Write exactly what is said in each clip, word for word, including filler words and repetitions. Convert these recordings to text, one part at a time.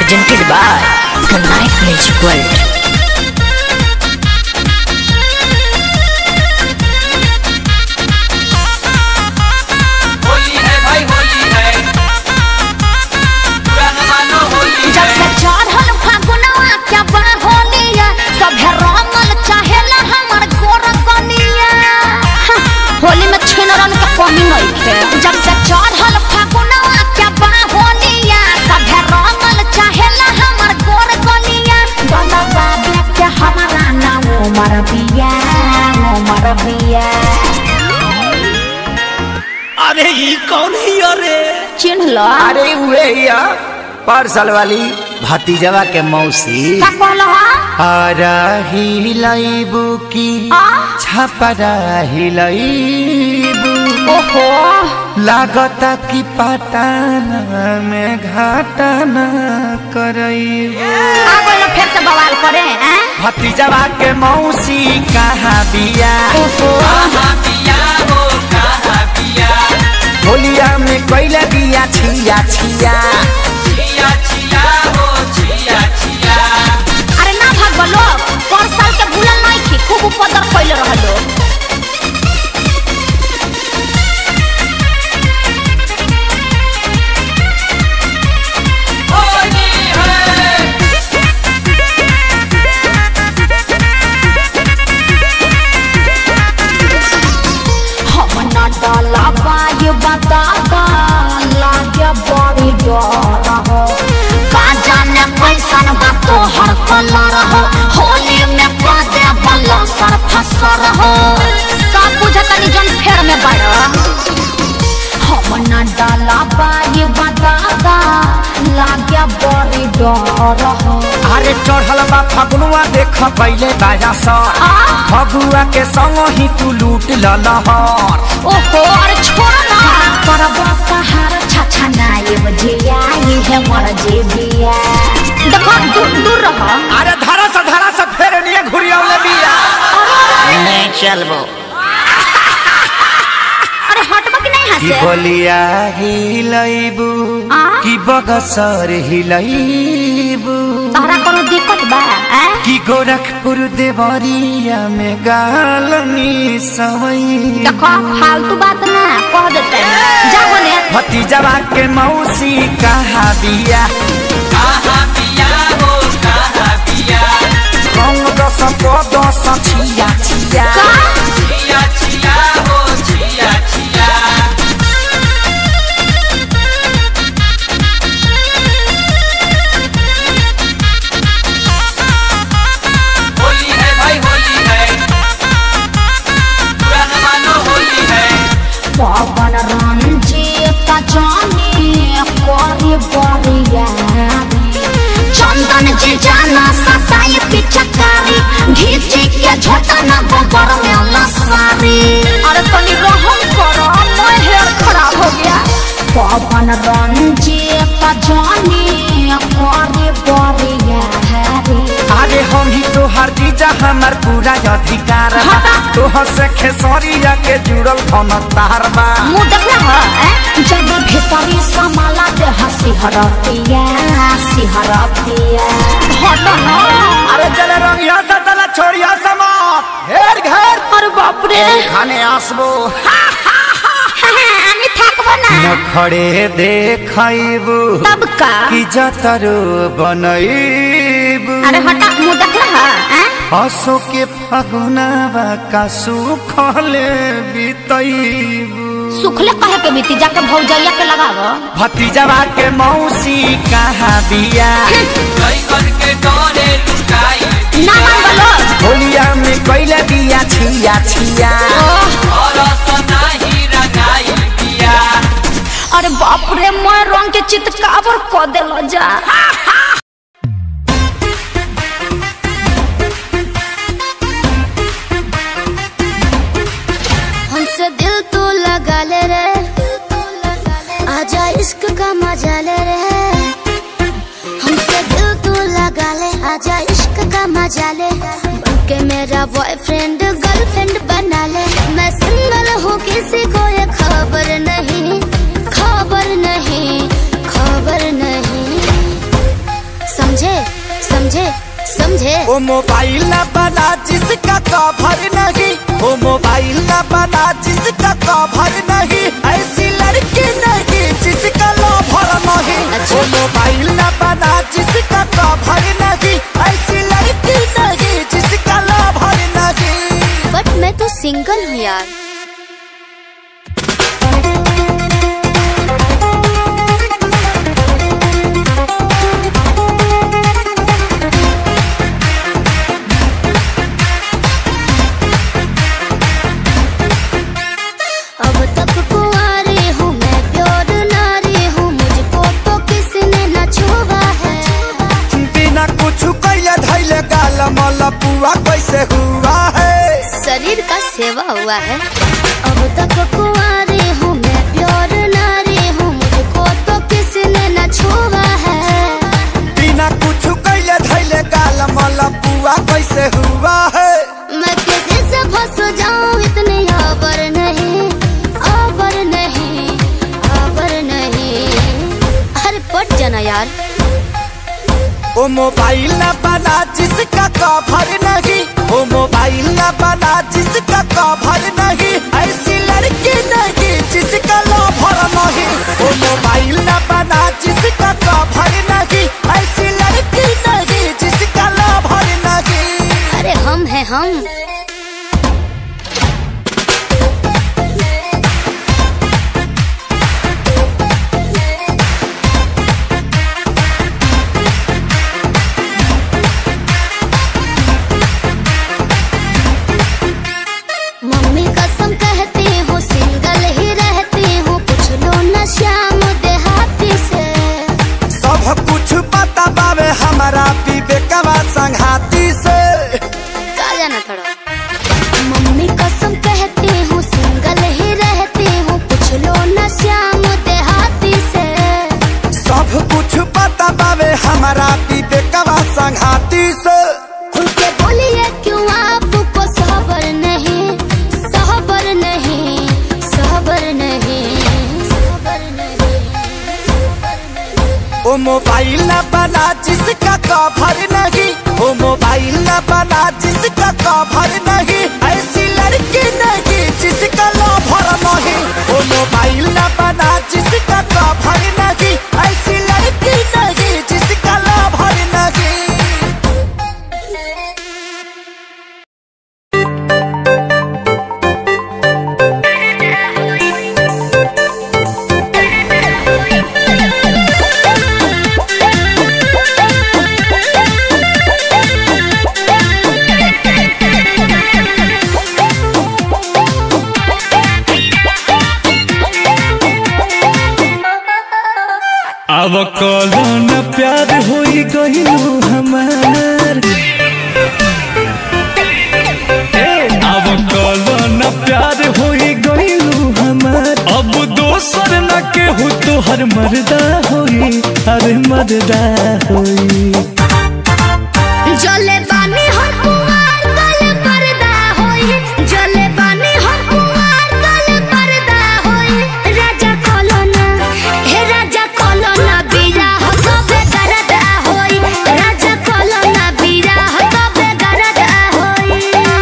presented by the Night Magic World. Holi में छिनरन के कमी नहीं है। जब से चढ़ल फागुनवा के बाहोलिया सभे रंगल चाहेला हमर गोर गलिया गला बाबे के हमारा नाम उमर बिया उमर बिया। अरे ये कौन है अरे चिन्ह लो। अरे हुए या पार्सल वाली भतीजवा के मौसी का कहलो आरा हिलाइबू की छपरा हिलाइबू। ओहो लागता की पटाना में घाटाना करइबू। अब ना फिर से बवाल करे हैं। भतीजवा के मौसी कहाँ बिया कहाँ बिया हो कहाँ बिया। होलिया में कोइला बिया छिया छिया छिया छिया हो छिया छिया। अरे ना भाग बोलो पर साल के भूलल नहीं थी खूब उपदर कइले रहलो। डाला बाय बताता लागे बड़ी डर हो का जाने कैसन बा तोहर कलर हो होली में कदे बल्ला सर फसर हो सब बुझतनी जन फेर में बड़ा हम न डाला बाय बताता लागे बड़ी डर हो। अरे चढ़ल बा फगुआ देख पहले बाजा सा फगुआ के संग ही तू लूट ललहर। ओहो अरे छोड़ ना करबो कहार छछा नाये बजिया ये है मर जेबिया। देखो दूर दूर रहो। अरे धारा से धारा से फेर निये घुरियावले बिया नहीं चलबो। अरे हटबो कि नहीं हंसे। की बोलिया हिलाइबू की बगसर हिलाइबू। तहरा कोनो दिक्कत बा हैं? की गोरखपुर देवरिया में गालनी सवई। देखो फालतू बात ना कह देते जा बोले। भतीजवा के मौसी कहाँ बिया कहाँ बिया हो कहाँ बिया। रंग दस को दस छिया छिया छिया छिया हो छिया छिया। होली है भाई होली है पुराना मानो होली है। पवन रंजीत जानी कोरी बोरिया चंदन जी जाना सताई पिचकारी घीचे के झटना गोबर में लसारी। अरे तनी रहम करो मैं हेयर खराब हो गया। पवन रंजीत जानी कोरी बोरिया अरे हम ही तो हर जीजा हमार पूरा अधिकार बा तोहर से खेसरिया के जुड़ल धन तार बा। मुँह देखना है जब भीतरी समाला दे हसी हरतिया सिहरतिया हट ना। अरे चले रंगिया से चला छोड़िया समात घेर घेर। अरे बाप रे खाने आसबो আমি থাকবো না। नखड़े देखइबू तब का की जतरो बनइबू। अरे हटा मुँह देखना है। हसो के फगुनावा का सुखले बितइबू। सुखले कहे के बीती जाके भौजैया के लगावो। भतीजवा के मौसी कहाँ बिया करके डोरे लुकाई ना मान बोलो। होलिया में कोइला बिया छिया छिया और सनाही रंगाई बिया। अरे बाप रे मैं रंग के चितकावर क देलो जा। हमसे दिल तो लगा ले रे आजा इश्क का मजा ले रे। हमसे दिल तो लगा ले आजा इश्क का मजा ले बनके मेरा बॉयफ्रेंड गर्लफ्रेंड बना ले। मैं सिंगल हूँ किसी को ये खबर नहीं खबर नहीं खबर नहीं। वो मोबाइल न बना जिसका कवर नहीं, वो मोबाइल न बना जिसका कवर नहीं, ऐसी लड़की नहीं जिसका लवर नहीं। वो मोबाइल न बना जिसका कवर नहीं, ऐसी लड़की नहीं जिसका लवर नहीं। बट मैं तो सिंगल हूँ यार। पुआ कैसे हुआ है, शरीर का सेवा हुआ है। अब तक कुंवारी हूँ मैं, प्योर नारी हूँ, मुझको तो किसने न छुआ है। बिना कुछ कैले धैले गाल मला पुआ कैसे हुआ है। मैं किसी से फंस जाऊँ इतने आबर नहीं, आबर नहीं, आबर नहीं। अरे पट जाना यार। वो मोबाइल न बना जिसका कवर नहीं, वो मोबाइल न बना जिसका कवर नहीं, ऐसी लड़की नहीं जिसका लवर नहीं। वो मोबाइल न बना जिसका कवर नहीं, ऐसी लड़की नहीं जिसका लवर नहीं। अरे हम हैं हम। हमारा विवेकवा संघाती से का जाना थोड़ा। मम्मी कसम कहती हूँ सिंगल ही रहती हूँ, पूछ लो न श्याम देहाती से। सब कुछ पता बावे हमारा विवेकवा संघाती से। उनके बोलिए क्यों आपको सबर नहीं, सबर नहीं, सबर नहीं, सबर नहीं। वो मोबाइल न बना जिसका कवर नहीं, वो मोबाइल न बना जिसका कवर नहीं, ऐसी लड़की नहीं जिसका लवर नहीं। वो मोबाइल न बना जिसका कवर नहीं, ऐसी लड़की नहीं जिसका लवर नहीं। अब कौन प्यार होई गइलू हमार, अब कौन प्यार होई गइलू हमार। अब दोसर न केहू तोहर मर्दा होई, अरे मर्दा होई। जले बानी हम कुंवार कल पर्दा होई, जले बानी हम कुंवार कल पर्दा होई। राजा कलोना हे राजा कलोना बीरा हो तबे दरदा होई, राजा कलोना बीरा हो तबे दरदा होई।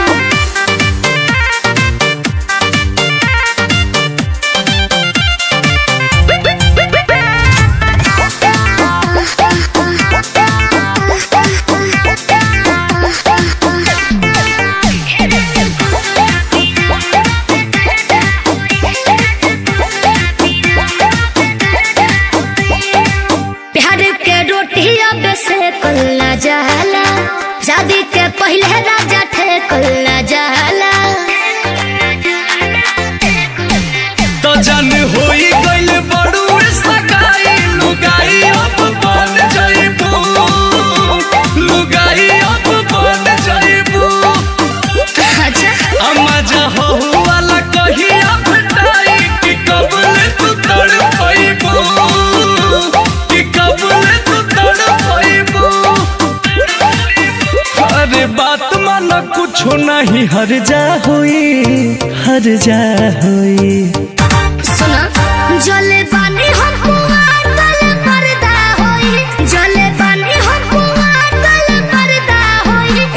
प्यार के रोटी अब से कल्ला जाला, शादी के पहले राजा थे कल्ला जाला। तो जन होई गइल बड़ू सगाई, लुगाई अब बन जाइबू, लुगाई अब बन जाइबू। अच्छा मजा हो वाला कहिया भेटाई, कि कबले तू तड़पाइबू, कि कबले तू तड़पाइबू। अरे बात माना कुछो नहीं, हर जा होई, हर जा होई। सुना जले बानी हम कुंवार कल पर्दा होई, जले बानी हम कुंवार कल पर्दा होई।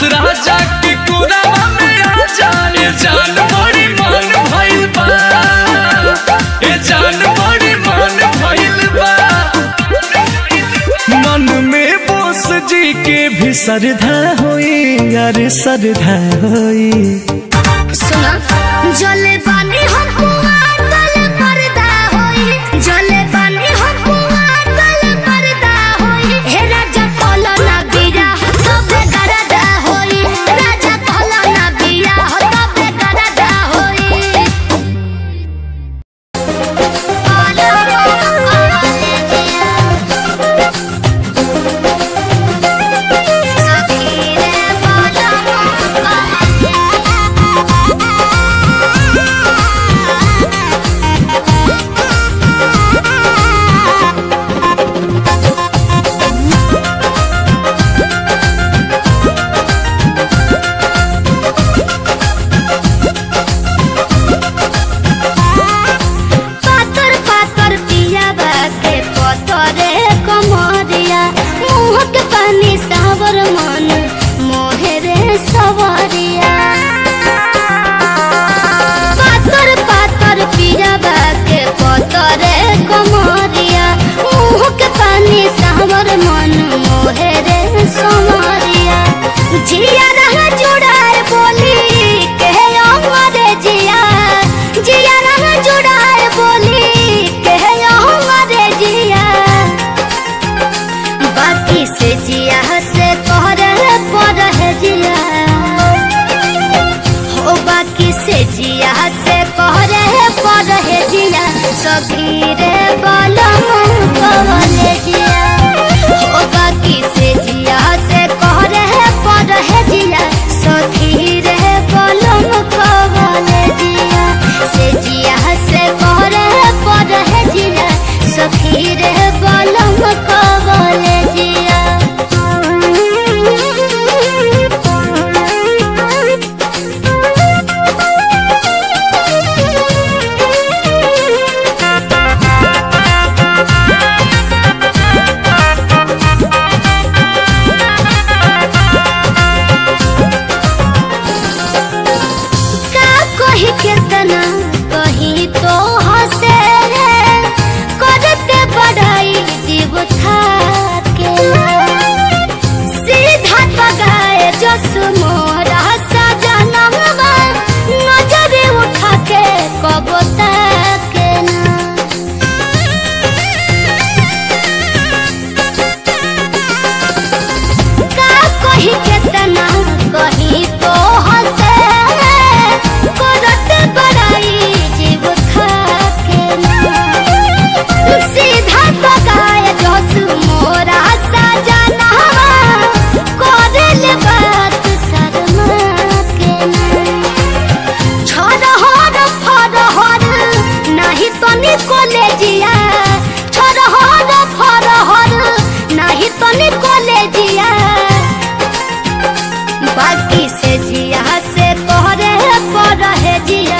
राजा के कोरावा में आ जाए जान बड़ी मन भइल बा ए जान बड़ी मन भइल बा मन में बोस जी के भी श्रद्धा होई अरे श्रद्धा होई सुना जले पानी हम कुआं तले पर्दा होई जले पानी हम कुआं तले पर्दा होई हे राजा कोला ना बिया तबे गरदा होई राजा कोला ना बिया तबे गरदा होई कोला कोले दिया सखीरे कोला पातर पातर पिया बाके पतरे कमरिया मुँह के पानी सावर मन मोहरे सवरिया पातर पातर पिया बाके पतरे कमरिया मुँह के पानी सावर मन मोहरे सवरिया जिया रहा जुड़ार बोली के अमरे जिया जिया रहा जुड़ार बोली के अमरे जिया बाकी से जिया से कहरे पड़े जिया हो बाकी से जिया से कहरे पड़े जिया सखीरे बलम कहले जिया हो बाकी से जिया से कहरे पड़े जिया सखीरे बलम कहले जिया से जिया से कहरे पड़े जिया सखीरे बलम कहले जिया का कही कितना कही तो हंसे करते बढ़ाई जीव थाके सीधा पगाए जस मोरा सजनवा नजर उठा के कब तक ना का कही कितना कही तो हंसे करते बढ़ाई जीव थाके ना सीधा पगाए जस मोरा सजनवा करल बात शर्मा के ना छोरहर फरहर नाही तनी कॉलेजिया छोरहर फरहर नाही तनी कॉलेजिया बाकी से जिया से कहरे पड़े जिया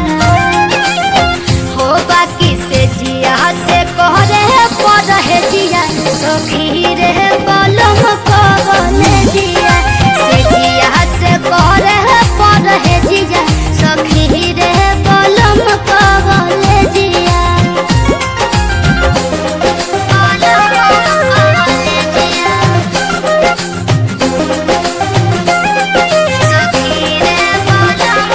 हो बाकी से जिया से कहरे पड़े जिया सखीरे बलम कहले जिया से जिया से कहरे पड़े जिया सखीरे बलम कहले जिया बलम कहले जिया सखीरे बलम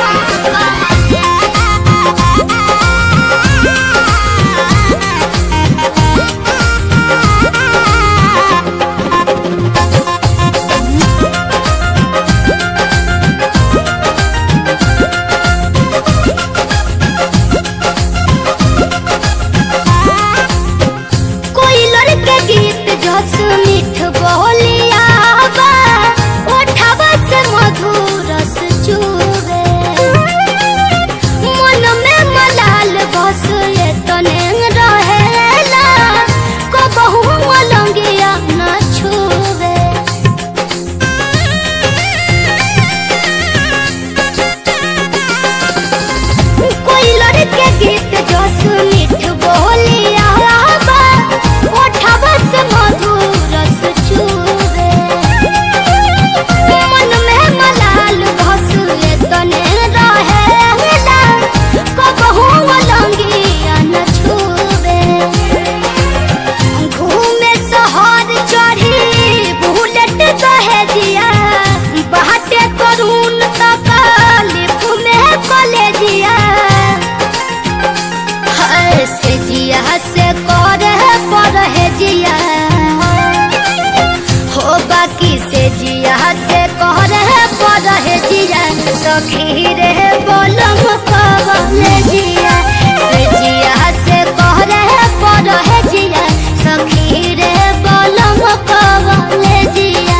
कहले सखी रे बोलम कवले जिया से जिया से कह रे पर है जिया सखी रे बोलम कवले जिया।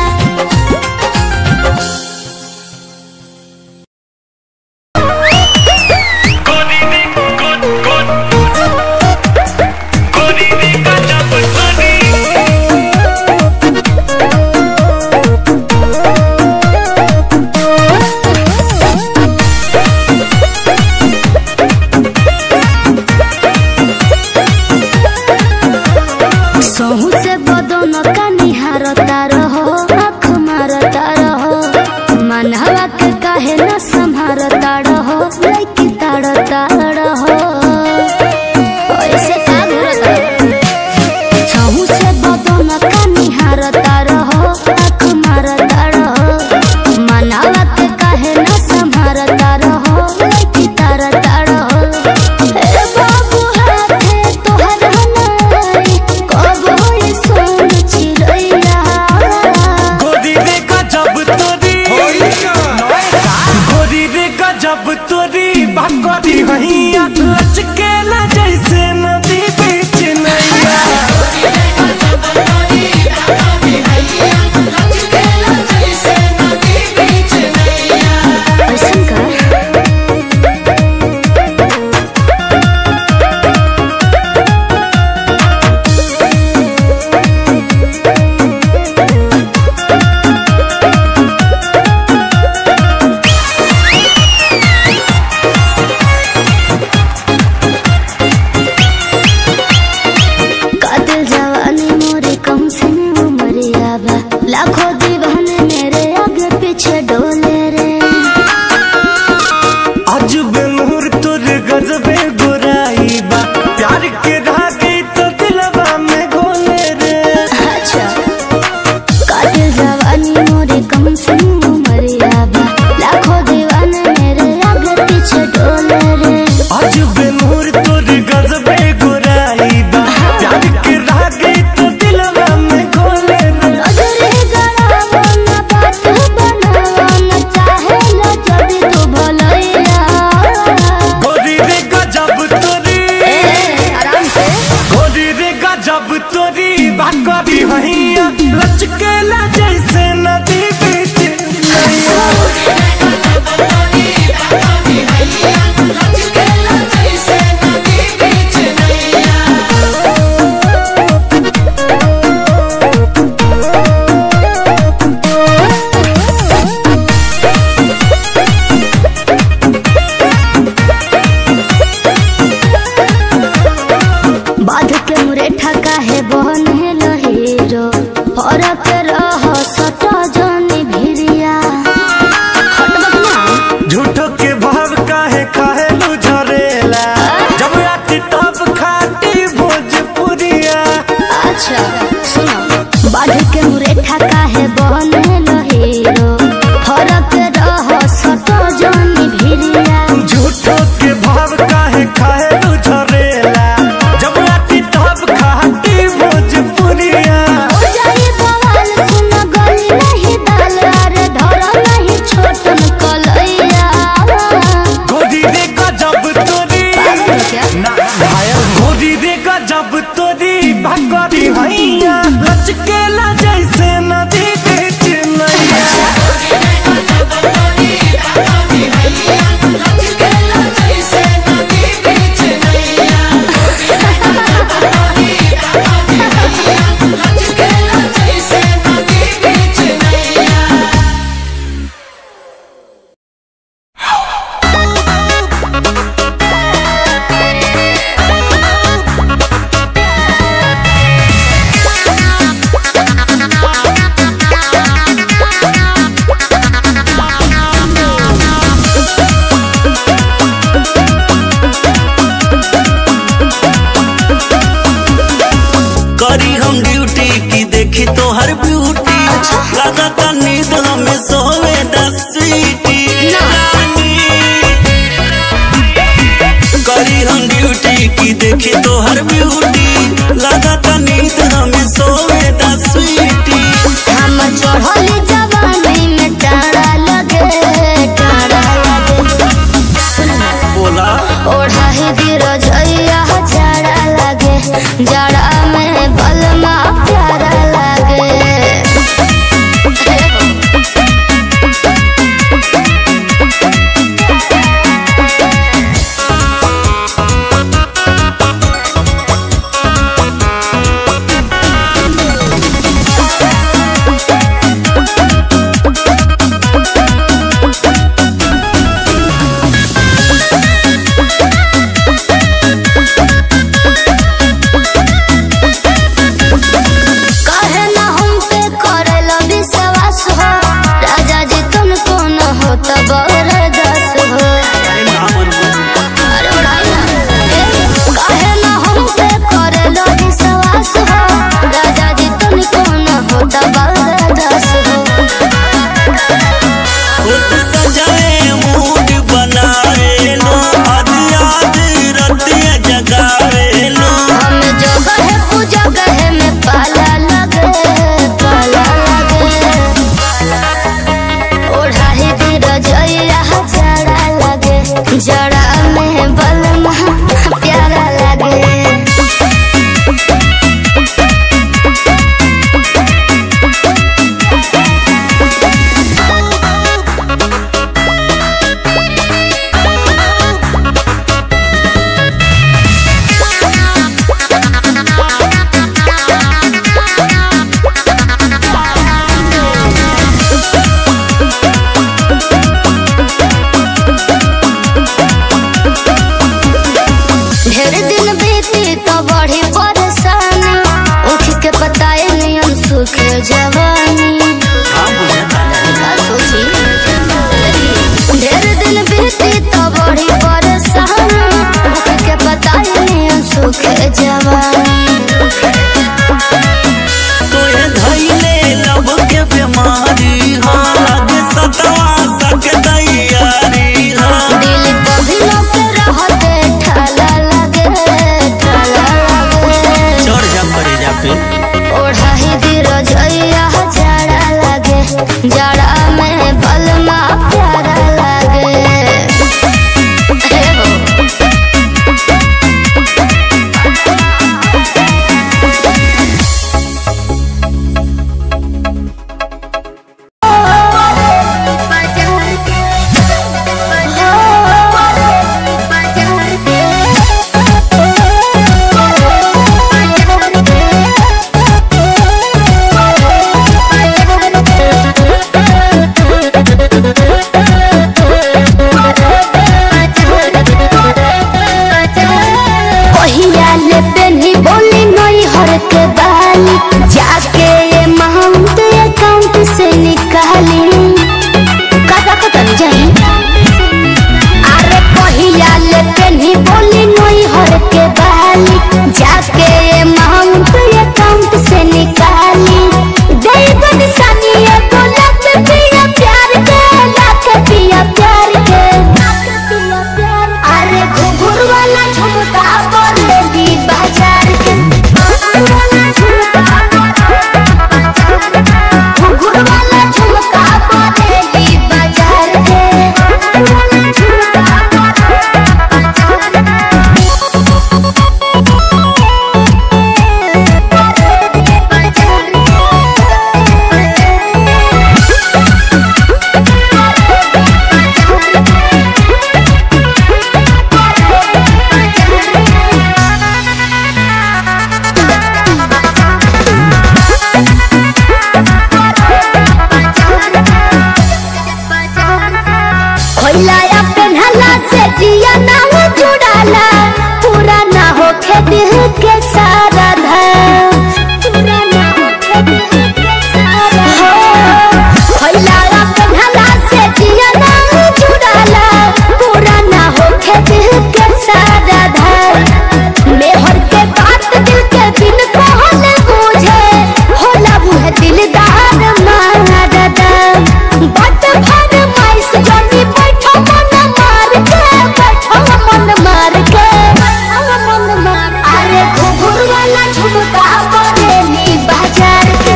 खैलाया पेन्हला से जिया ना हो जुड़ाला पूरा ना हो दिल के सारा धाम पूरा ना हो दिल के सारा खैलाया पेन्हला से जिया ना हो जुड़ाला पूरा ना हो दिल के सारा धाम मेहर के बात दिल के बिन कहल बुझे होला बुझ दिलदार महादादा बट भर माइस जनी बैठो मन मार के बैठो मन मार के मन मार अरे घुघुर वाला झुमका बरेली बाजार के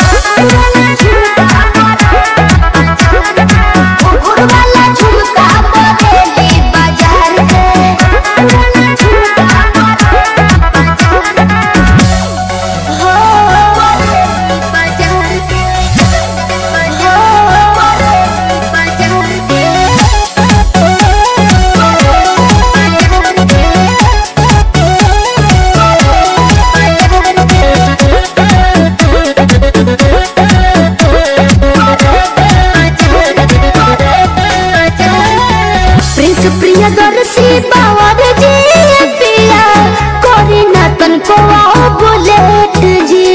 घुघुर वाला झुमका बरेली बाजार के हो बरेली बाजार के हो बरेली बाजार के प्रिंस प्रियदर्शी बावर जी पिया कोरी ना तन को बुलेट जी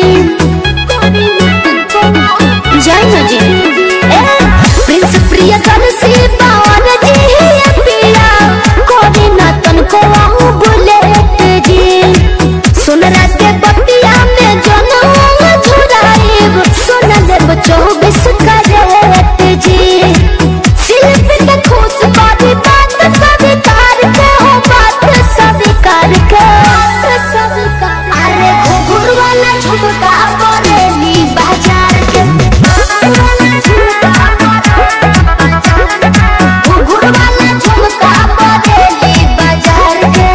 जय ना जी ए प्रिंस प्रियदर्शी बावर जी पिया कोरी ना तन को बुलेट जी सुनरा के बतिया में जनम झुराइब सुन देब चौबीस कैरेट जी शिल्प के खुश बारी बात स्वीकार के हो बात स्वीकार के अरे घुघुर वाला झुमका बरेली बाजार के घुघुर वाला झुमका बरेली बाजार के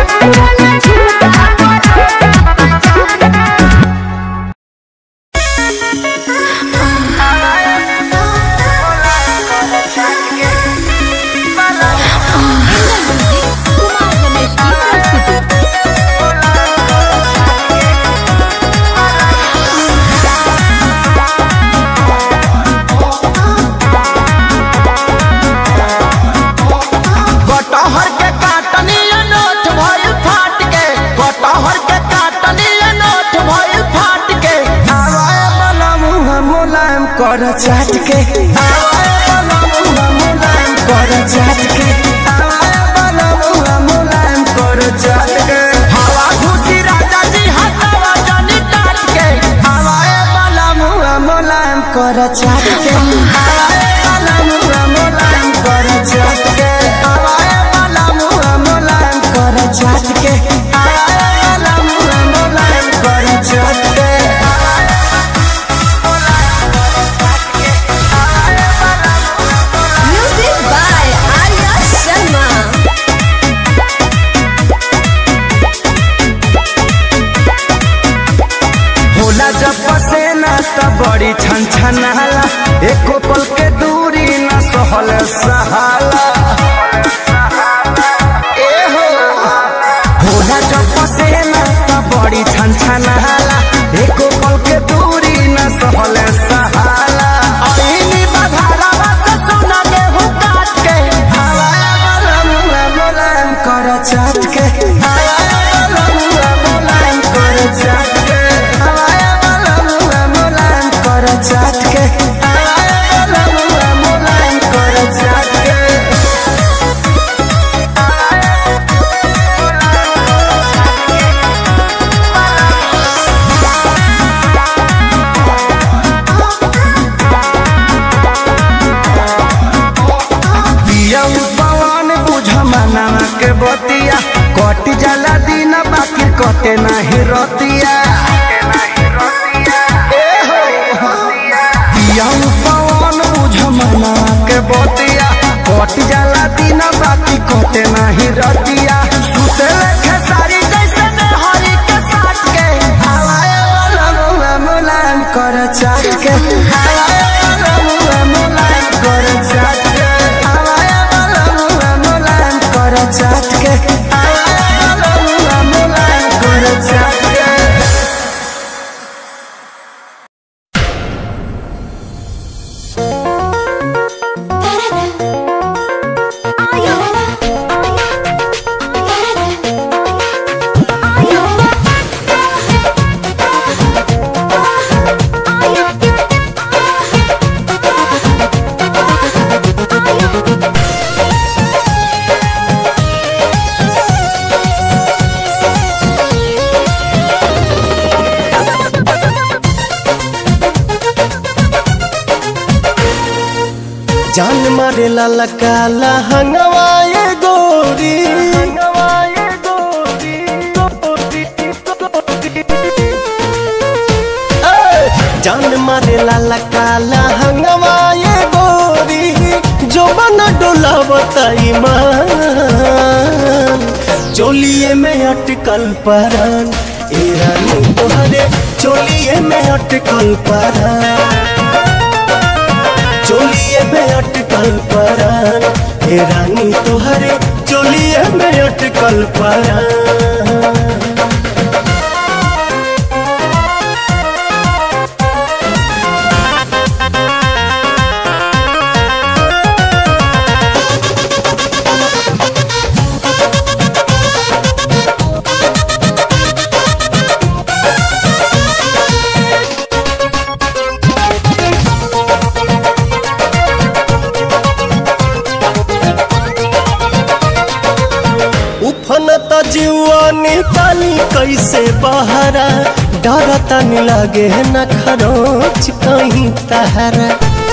कटहर के काटनी नोट भइल फाट के कटहर के काटनी नोट भइल फाट के आवाए वाला मुंह मुलायम कर चाट के आवाए वाला मुंह मुलायम कर चाट के आवाए वाला मुंह मुलायम कर चाट के हवा खुशी राजा जी हटावा जनी टाट के आवाए वाला मुंह मुलायम कर चाट के आवाए वाला मुंह मुलायम कर चाट के आवाए वाला मुंह मुलायम कर चाट के आवाए वाला मुंह मुलायम कर चाट के Music by Arya Sharma. होला जब पसेना त बड़ी छन छनाला एको पल के दूरी न सहल सहाला ए हो होला जब पसेना त बड़ी छन छनाला एको पल के दूरी न सहल सहाला आईनी बधारा बात सुना के हो काट के हवाया वाला मुंह मुलायम कर चाट के हवाया वाला मुंह मुलायम कर चाट के हवाया वाला मुंह मुलायम कर चाट के हवाया वाला मुंह मुलायम कर चाट के पिया पवन बुझ मनावा के बतिया कट जाला दिन बाकी कटे नहीं रतिया ए हो पिया पवन बुझ मनावा के बतिया कट जाला दिन बाकी कटे नहीं रतिया सुते खेसारी जैसे हरी के साथ के हवाए वाला मुंह मुलायम कर चाट के हवाए वाला मुंह मुलायम कर चाट के हवाए वाला मुंह मुलायम कर चाट के हवाए वाला मुंह मुलायम कर चाट के जान मारे लाला काला हंगवाए गोरी हंगवाए गोरी जान मारे लाला काला हंगवाए गोरी जो बना डोला बताई मान चोलिए में अटकल परान ए रानी तोहरे चोलिए में अटकल परान चोलिए में अटकल परान ए रानी तोहरे चोलिए में अटकल परान जीवा निकाली कैसे बहरा डरता नहीं लगे न खरोच कहीं तहरा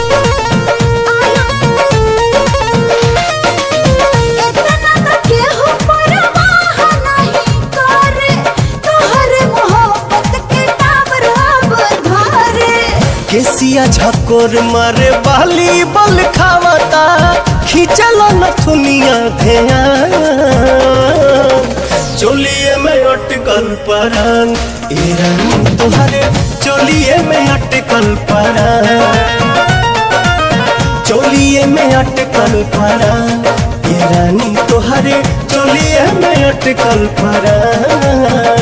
केसिया झकोर मारे बाली बल खावता खींचल नथुनिया धेया चोलिए में अटकल परान ए रानी तोहरे चोलिए में अटकल परान चोलिए में अटकल परान ए रानी तोहरे चोलिए में अटकल परान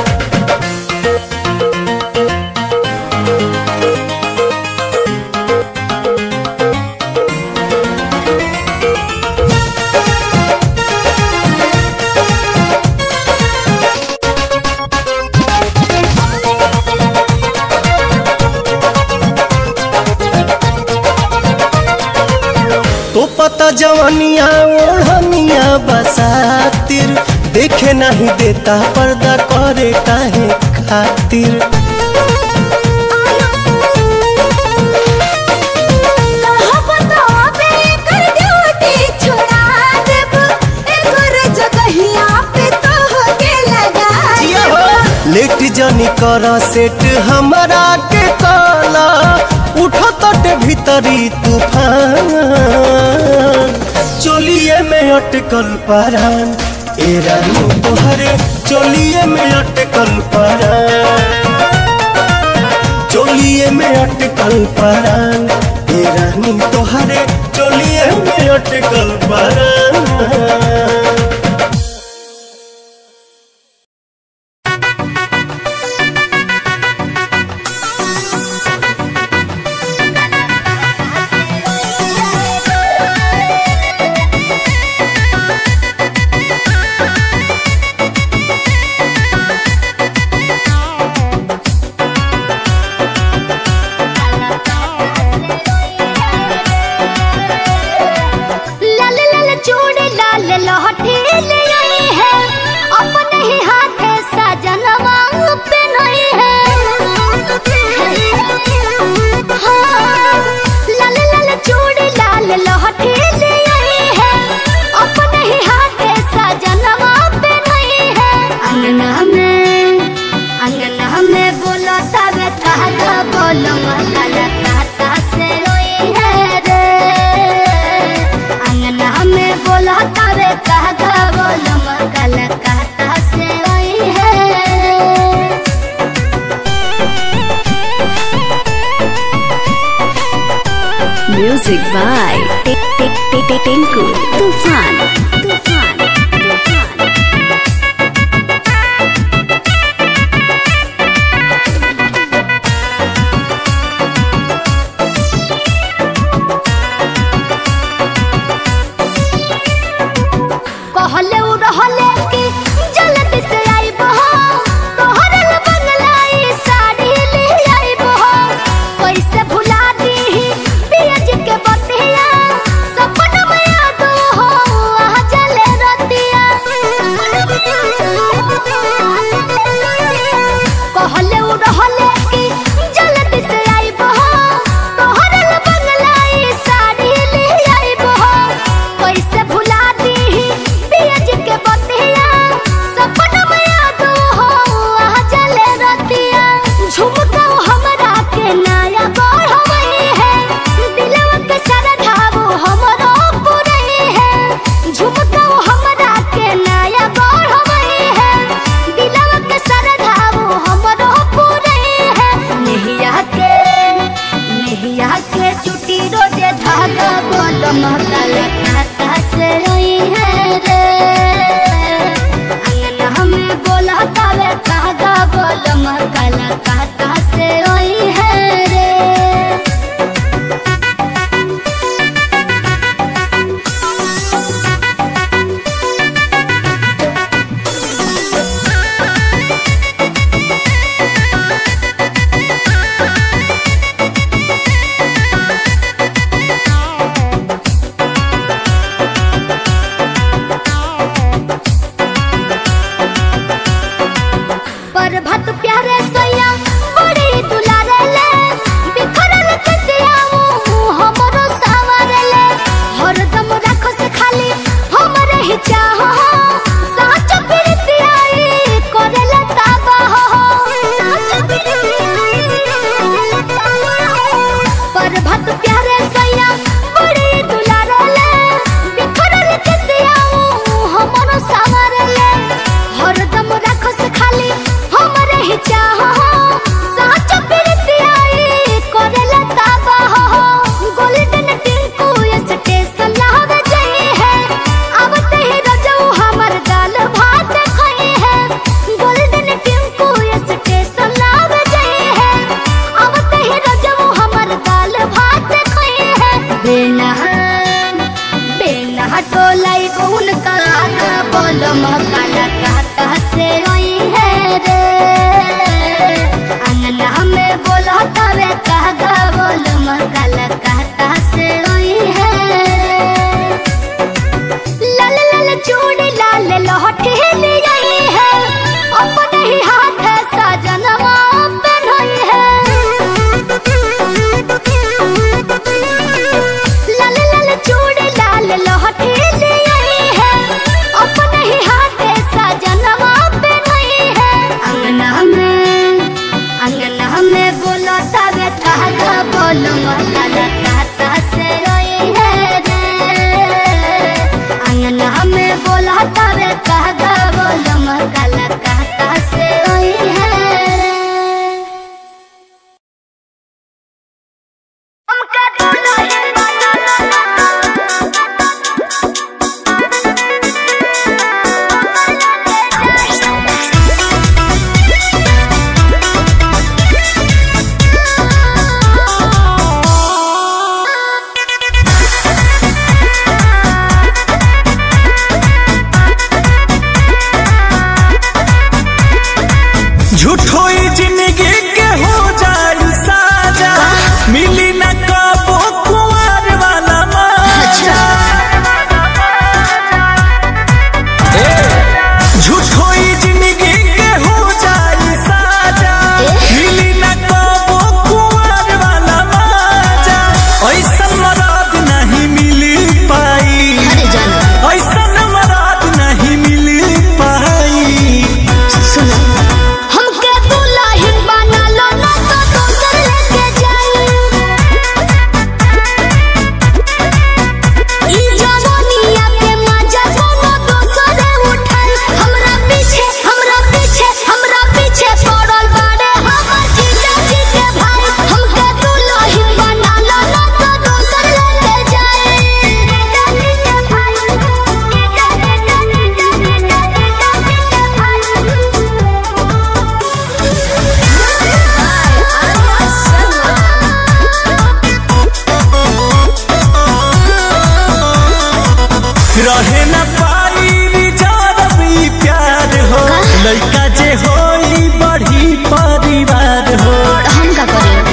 पता जवानिया ओढ़निया बसातिर देखे नहीं देता पर्दा करे काहे खातिर लेट जानी कर सेट हमारा के काला उठो तट भीतरी तूफान चोलिए में अटकल परान ए रानी तोहरे चोलिए में अटकल परान चोलिए में अटकल परान ए रानी तोहरे चोलिए में अटकल परान Music by Tinku Tufan. Tufan. कहले उ रहले कि जल्दी से आइबो तोहरे बंगलाई साड़ी ले आइबो कैसे भुला दी पियज के बतिया सपना में याद हो आज बोलम कलकत्ता से आई है रे। अंगना में बोला तवे कागा बोलम कलकत्ता से आई है रे। पर्वत प्यारे सैया बड़ी दुलारे ले बिखरल कसियाऊ हमरो सावरे ले। हरदम रखो से खाली हमरे ही चाहो साच प्रीति आई करेला ताबा हो। साच प्रीति आई पर्वत प्यारे सैया बड़ी दुलारे ले बिखरल कसियाऊ हमरो सावरे ले। हरदम रखो से खाली हमरे ही चाहो साच प्रीति आई करेला ताबा हो। गोल्डन टिंकू स्टेशन लावे जाई है अब ते ही रजऊ हमर दाल भात खाई है। गोल्डन टिंकू स्टेशन लावे जाई है अब ते ही रजऊ हमर दाल भात खाई है। बिना बिना टोलाई कौन का बोलम कलकत्ता से आई है रे। अंगना में बोला तवे कागा बोलम कलकत्ता से आई है रे। लाल लाल चूड़ी लाल लहठी ले आई है अपने ही हाथ सजनवा पहनाई है। लाल लाल चूड़ी लाल लहठी ले आई है अपने ही हाथ सजनवा पहनाई है। अंगना में अंगना में बोला तवे कागा बोलम कलकत्ता से आई है रे। अंगना में बोला तवे कागा बोलम कलकत्ता से आई है रे। हमका झूठो ही जिंदगी के हो जाई साजा मिली न कबो कुंवर वाला मजा। झूठो ही जिंदगी के हो जाई साजा मिली न कबो कुंवर वाला मजा। ऐसन मराद नहीं मिली पाई ऐसन मराद नहीं मिली पाई। हमके दुल्हन बना लो ना तो दोसर लेके जाई। ई जवानिया के मजा कोनो दोसर उठाई। हमरा पीछे हमरा पीछे हमरा पीछे पड़ल बाड़े हमर जीजा जी के भाई। हमके दुल्हन बना लो ना तो दोसर लेके जाई। रहे न पाई रिजर्व ई प्यार हो लइका जे होई बड़ी परिवार हो। हम का करे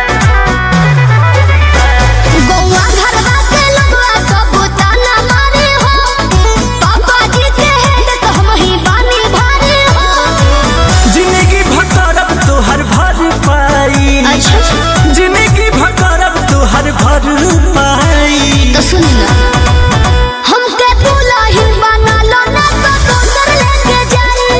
गौवा घरवा के लगवा सब ताना मारे हो। पापा जी के हेड तो हम ही बानी भारे हो। जिंदगी भटरब तोहर भर पाई जिंदगी भटरब तोहर भर पाई। तो सुन ना हमके दुल्हन बना लो ना तो दोसर लेके जाई।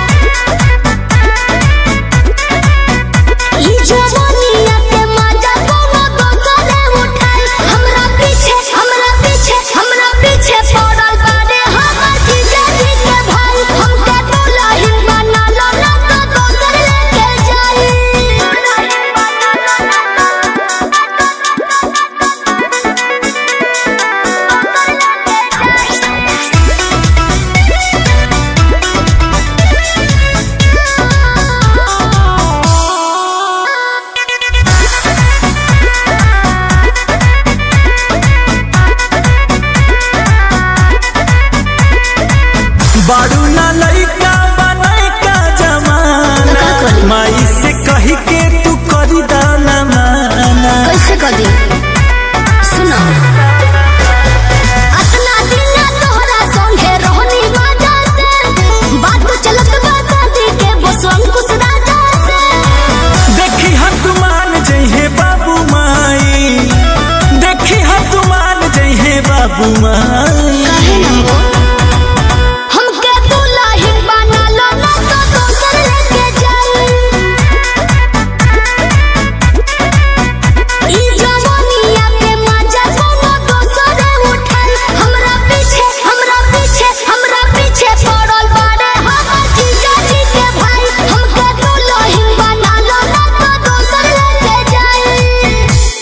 ई जवानिया के मजा कोनो दोसर उठाई। हमरा पीछे हमरा पीछे हमरा पीछे पड़ल बाड़े हमर जीजा जी के भाई। हमके दुल्हन बना लो ना तो दोसर लेके जाई। बारू ना लइका बनाई का जमाना माई से कही के तू करी दाना माना। कैसे कर दी सुनो अपना दिल तोहरा संगे रहनी मजा से बात चलत बा शादी के बसवन कुछ राजा से। देखी हा तू मान जइहे बाबू माई, देखी हा तू मान जइहे बाबू माई। काहे न हो हमके दुल्हा बना लो ना तो दोसर लेके जाई। ई जवानिया के मजा कोनो दोसर उठाई। हमरा पीछे हमरा पीछे हमरा पीछे पड़ल बाड़े हमर जीजा जी के भाई। हमके दुल्हा बना लो ना तो दोसर लेके जाई।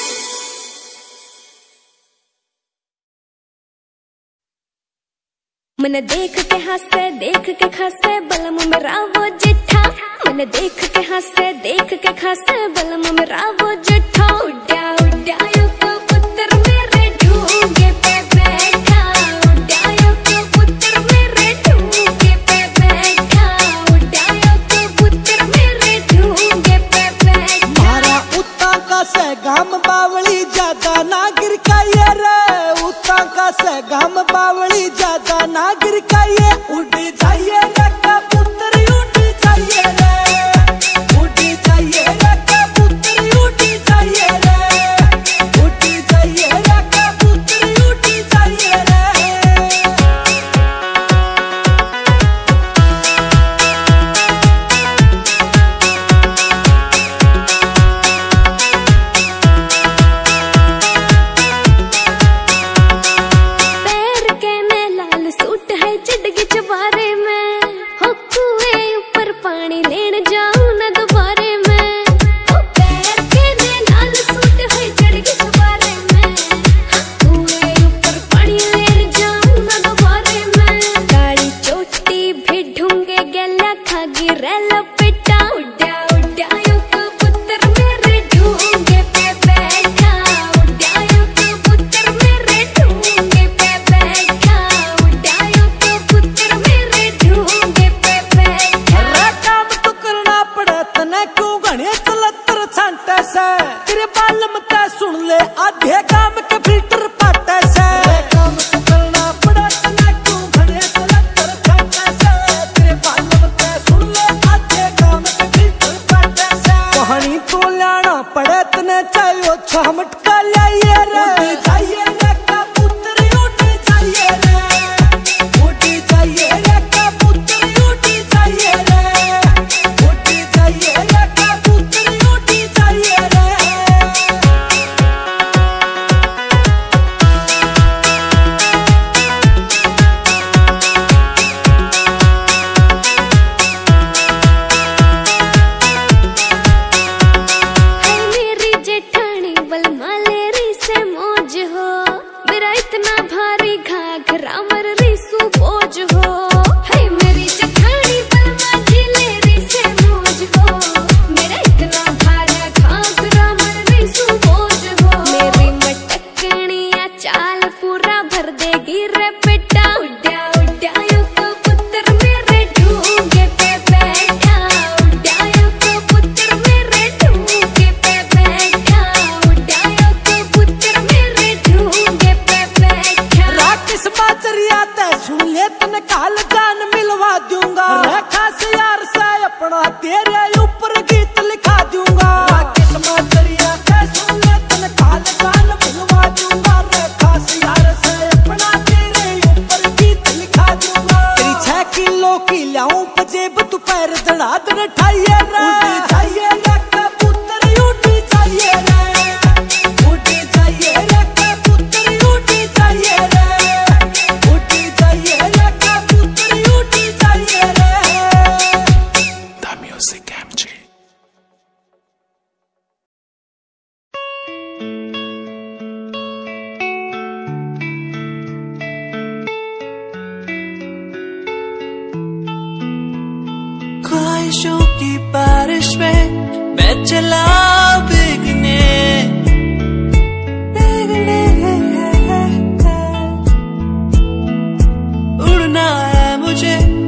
मन देख के हंसे देख के खसे बलम मेरा वो जिठा। मन देख के हंसे देख के खसे बलम मेरा वो जिठा। उड्या उड्या यो कबूतर मेरे ढूंगे पे बैठा। उड्या यो कबूतर मेरे ढूंगे पे बैठा। उड्या यो कबूतर मेरे ढूंगे पे बैठा। मारा उत्ता का से गाम बावली ज्यादा ना गिर काये रे। उत्ता का से गाम बावली ज्यादा ना गिर काये। उड़ जाइए रे कबूतर उड़ जाइए रे। उड़ जाइए रे कबूतर उड़ जाइए रे। उड़ जाइए रे कबूतर उड़ जाइए रे। पैर के में लाल सूट है चिड़गी चबारे में। हो कुएं ऊपर पानी लेन जाऊं न दोबारे में। हो पैर के में लाल सूट है चिड़गी चबारे में। हो कुएं ऊपर पानी लेन जाऊं न दोबारे में। गाड़ी चोटी भी ढूंगे गला खागी रेल पिटा। उड्या उड्या यो कबूतर मेरे ढूंगे पे बैठा। उड्या यो कबूतर मेरे ढूंगे पे बैठा। उड्या यो कबूतर मेरे ढूंगे पे बैठा। रे काम तो करना पड़े तने क्यों घने चलतर छांटे से। तेरे बालम ते सुन ले आधे काम के फिल्टर पाटे से। रे काम तो करना पड़े तने क्यों घने चलतर छांटे से। तेरे बालम ते सुन ले आधे काम के फिल्टर पाटे से। कहानी तो लाना पड़े तने चाहिए छह मटका लाइए रे। उड़ जाइए रे कबूतर उड़ जाइए रे। उड़ जाइए रे कबूतर उड़ जाइए रे। उड़ जाइए रे कबूतर उड़ जाइए रे। है मेरी जेठानी बलमा लेरी से मौज हो। मेरा इतना भारी घाघरा मर रिसू बोझ हो। है मेरी जेठानी बलमा जी लेरी से मौज हो। मेरा इतना भारा घाघरा मर रिसू बोझ हो। मेरी मटकनिया चाल पूरा भर देगी रे बेटा। उड्या उड्या यो कबूतर मेरे ढूंगे पे बैठा। उड्या यो कबूतर मेरे ढूंगे पे बैठा। उड्या यो कबूतर मेरे ढूंगे पे बैठा। राकेश बाजरिया ते सुन ले तन काल जान मिलवा दूंगा। रे खास यार से अपना तेरे ऊपर गीत लिखा दूंगा। राकेश बाजरिया ते सुन ले तन काल जान मिलवा दूंगा। रे खास यार से अपना तेरे ऊपर गीत लिखा दूंगा। तेरी छह किलो की लाऊं पजेब तू पैर दड़ा दड़ ठाइए रे। उड़ जाइए रे कबूतर उड़ जाइए रे। उड़ जाइए रे कबूतर उड़ जाइए रे। उड़ जाइए रे कबूतर उड़ जाइए रे। The Music M G। ख्वाहिशों की बारिश में मैं चला भीगने। उड़ना है मुझे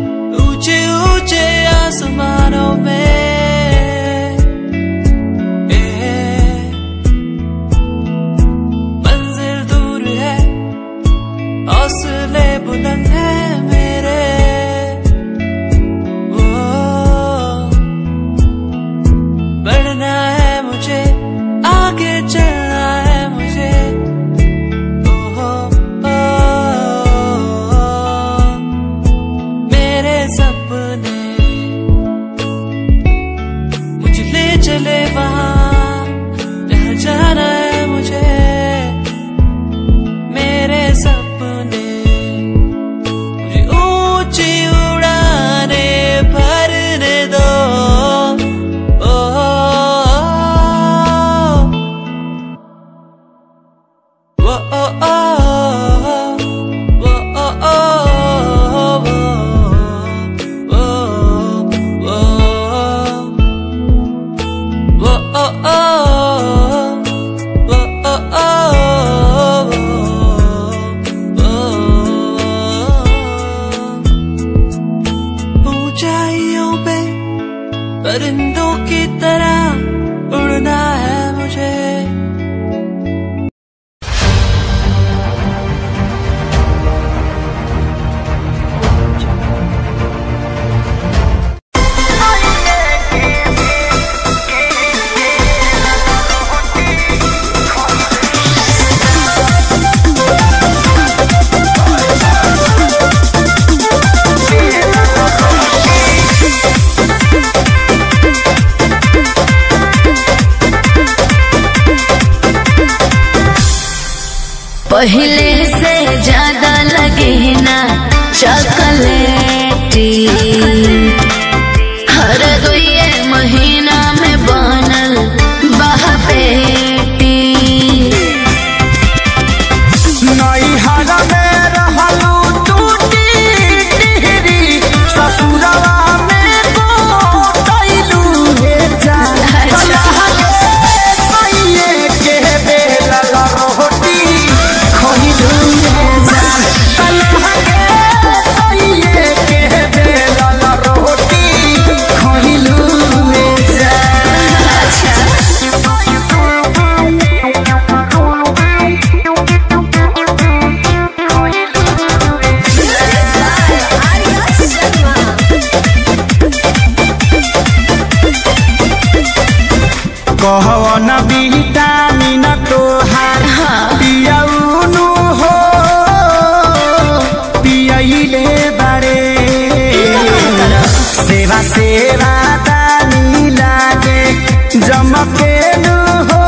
परिंदों की तरह उड़ना है मुझे। पहले से ज्यादा लगे ना चॉकलेटी, हर दुए महीना में बनल बहपेटी। नैहरा में रहलू टूटी टिहरी, ससुरवा में गोतैलू हे जान। सैये के बेलल रोटी खइलू हे जान। सैये के बेलल रोटी खइलू हे कहवन विटामिन तोहार पियौनु हो, पियैले बारे सेवा सेवा दानी लागे जमकेनु हो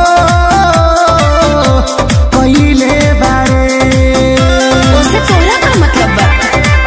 पहिले बारे। उसे तोरा का मतलब बा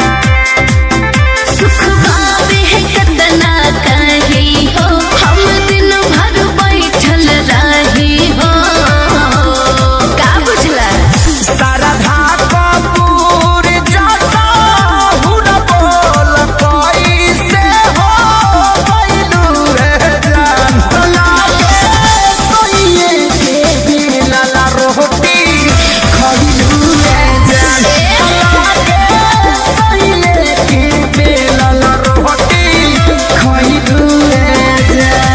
सुख बाबे है कितना कही हो, हम दिन भर बैठल रही हो। का बुझला शारदा कपूर जैसा हुन बोल कैसे हो गइलू रे जान। लागे सैये के बेलल रोटी खइलू रे जान। लागे सैये के बेलल रोटी खइलू रे जान।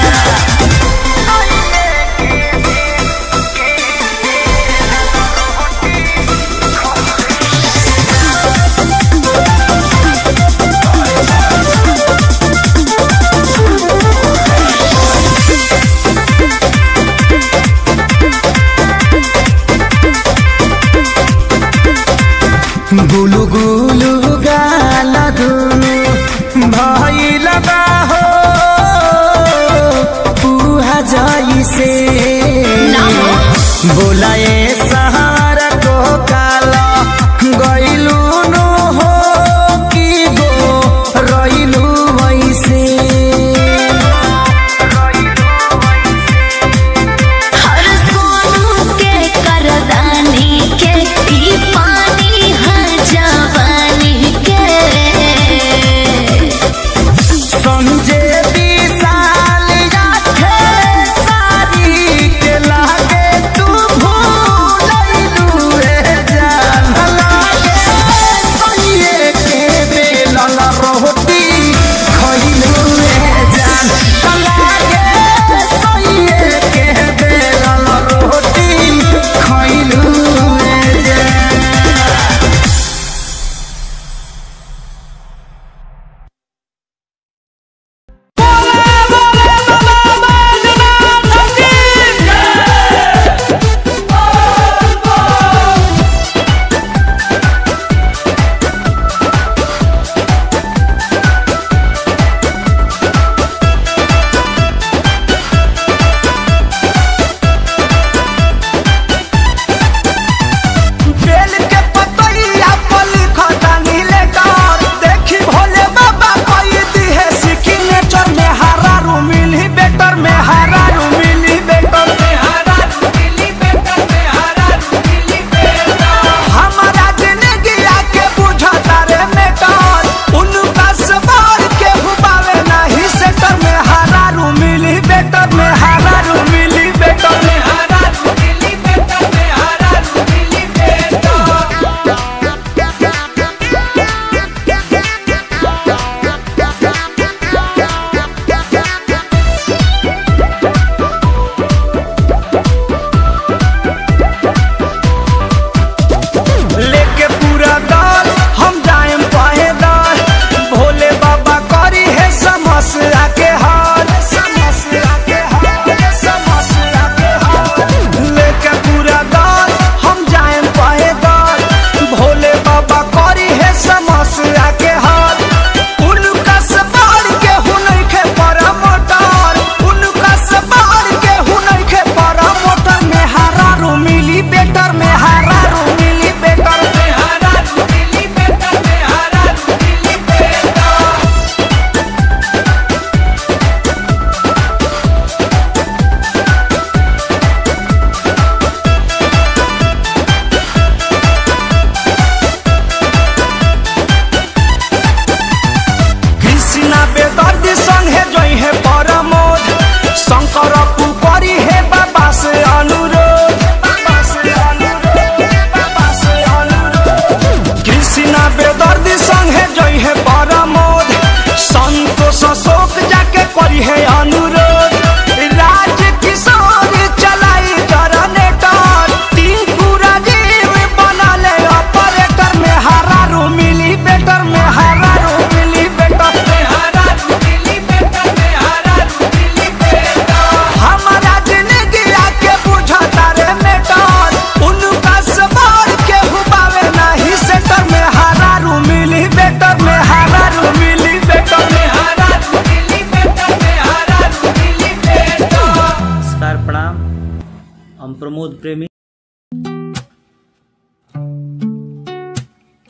गुलु गुलु गाल दुनु भइल बा हो पुहा जइसे बोलाए सहार को काला गइलू नु हो कि गो रइलू वैसे। हर सोनू के करदानी के ई पानी है जवानी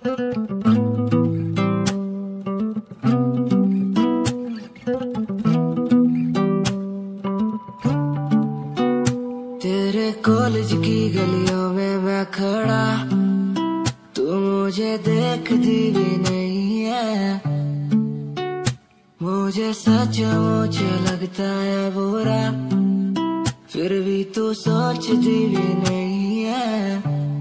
तेरे कॉलेज की गलियों में मैं खड़ा, तू मुझे देखती भी नहीं है। मुझे सचमुच लगता है बुरा, फिर भी तू सोचती भी नहीं है।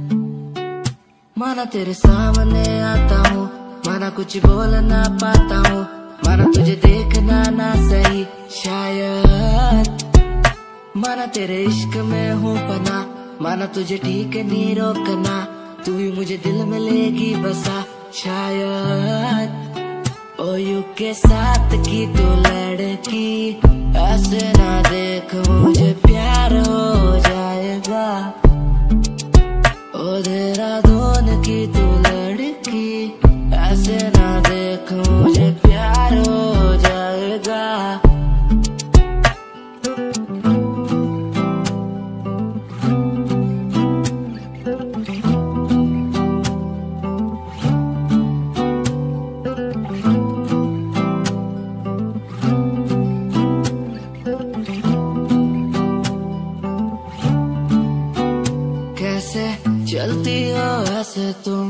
माना तेरे सामने आता हूँ, माना कुछ बोल ना पाता हूँ, माना तुझे देखना ना सही शायद, माना तेरे इश्क में हूँ पना, माना तुझे ठीक नहीं रोकना, तू ही मुझे दिल में लेगी बसा शायद। ओ यू के साथ की तू लड़की, ऐसे ना देख मुझे प्यार हो जाएगा। ओ देहरादून की तू लड़की, ऐसे ना देख मुझे प्यार हो जाएगा। कैसे चलती हो ऐसे तुम,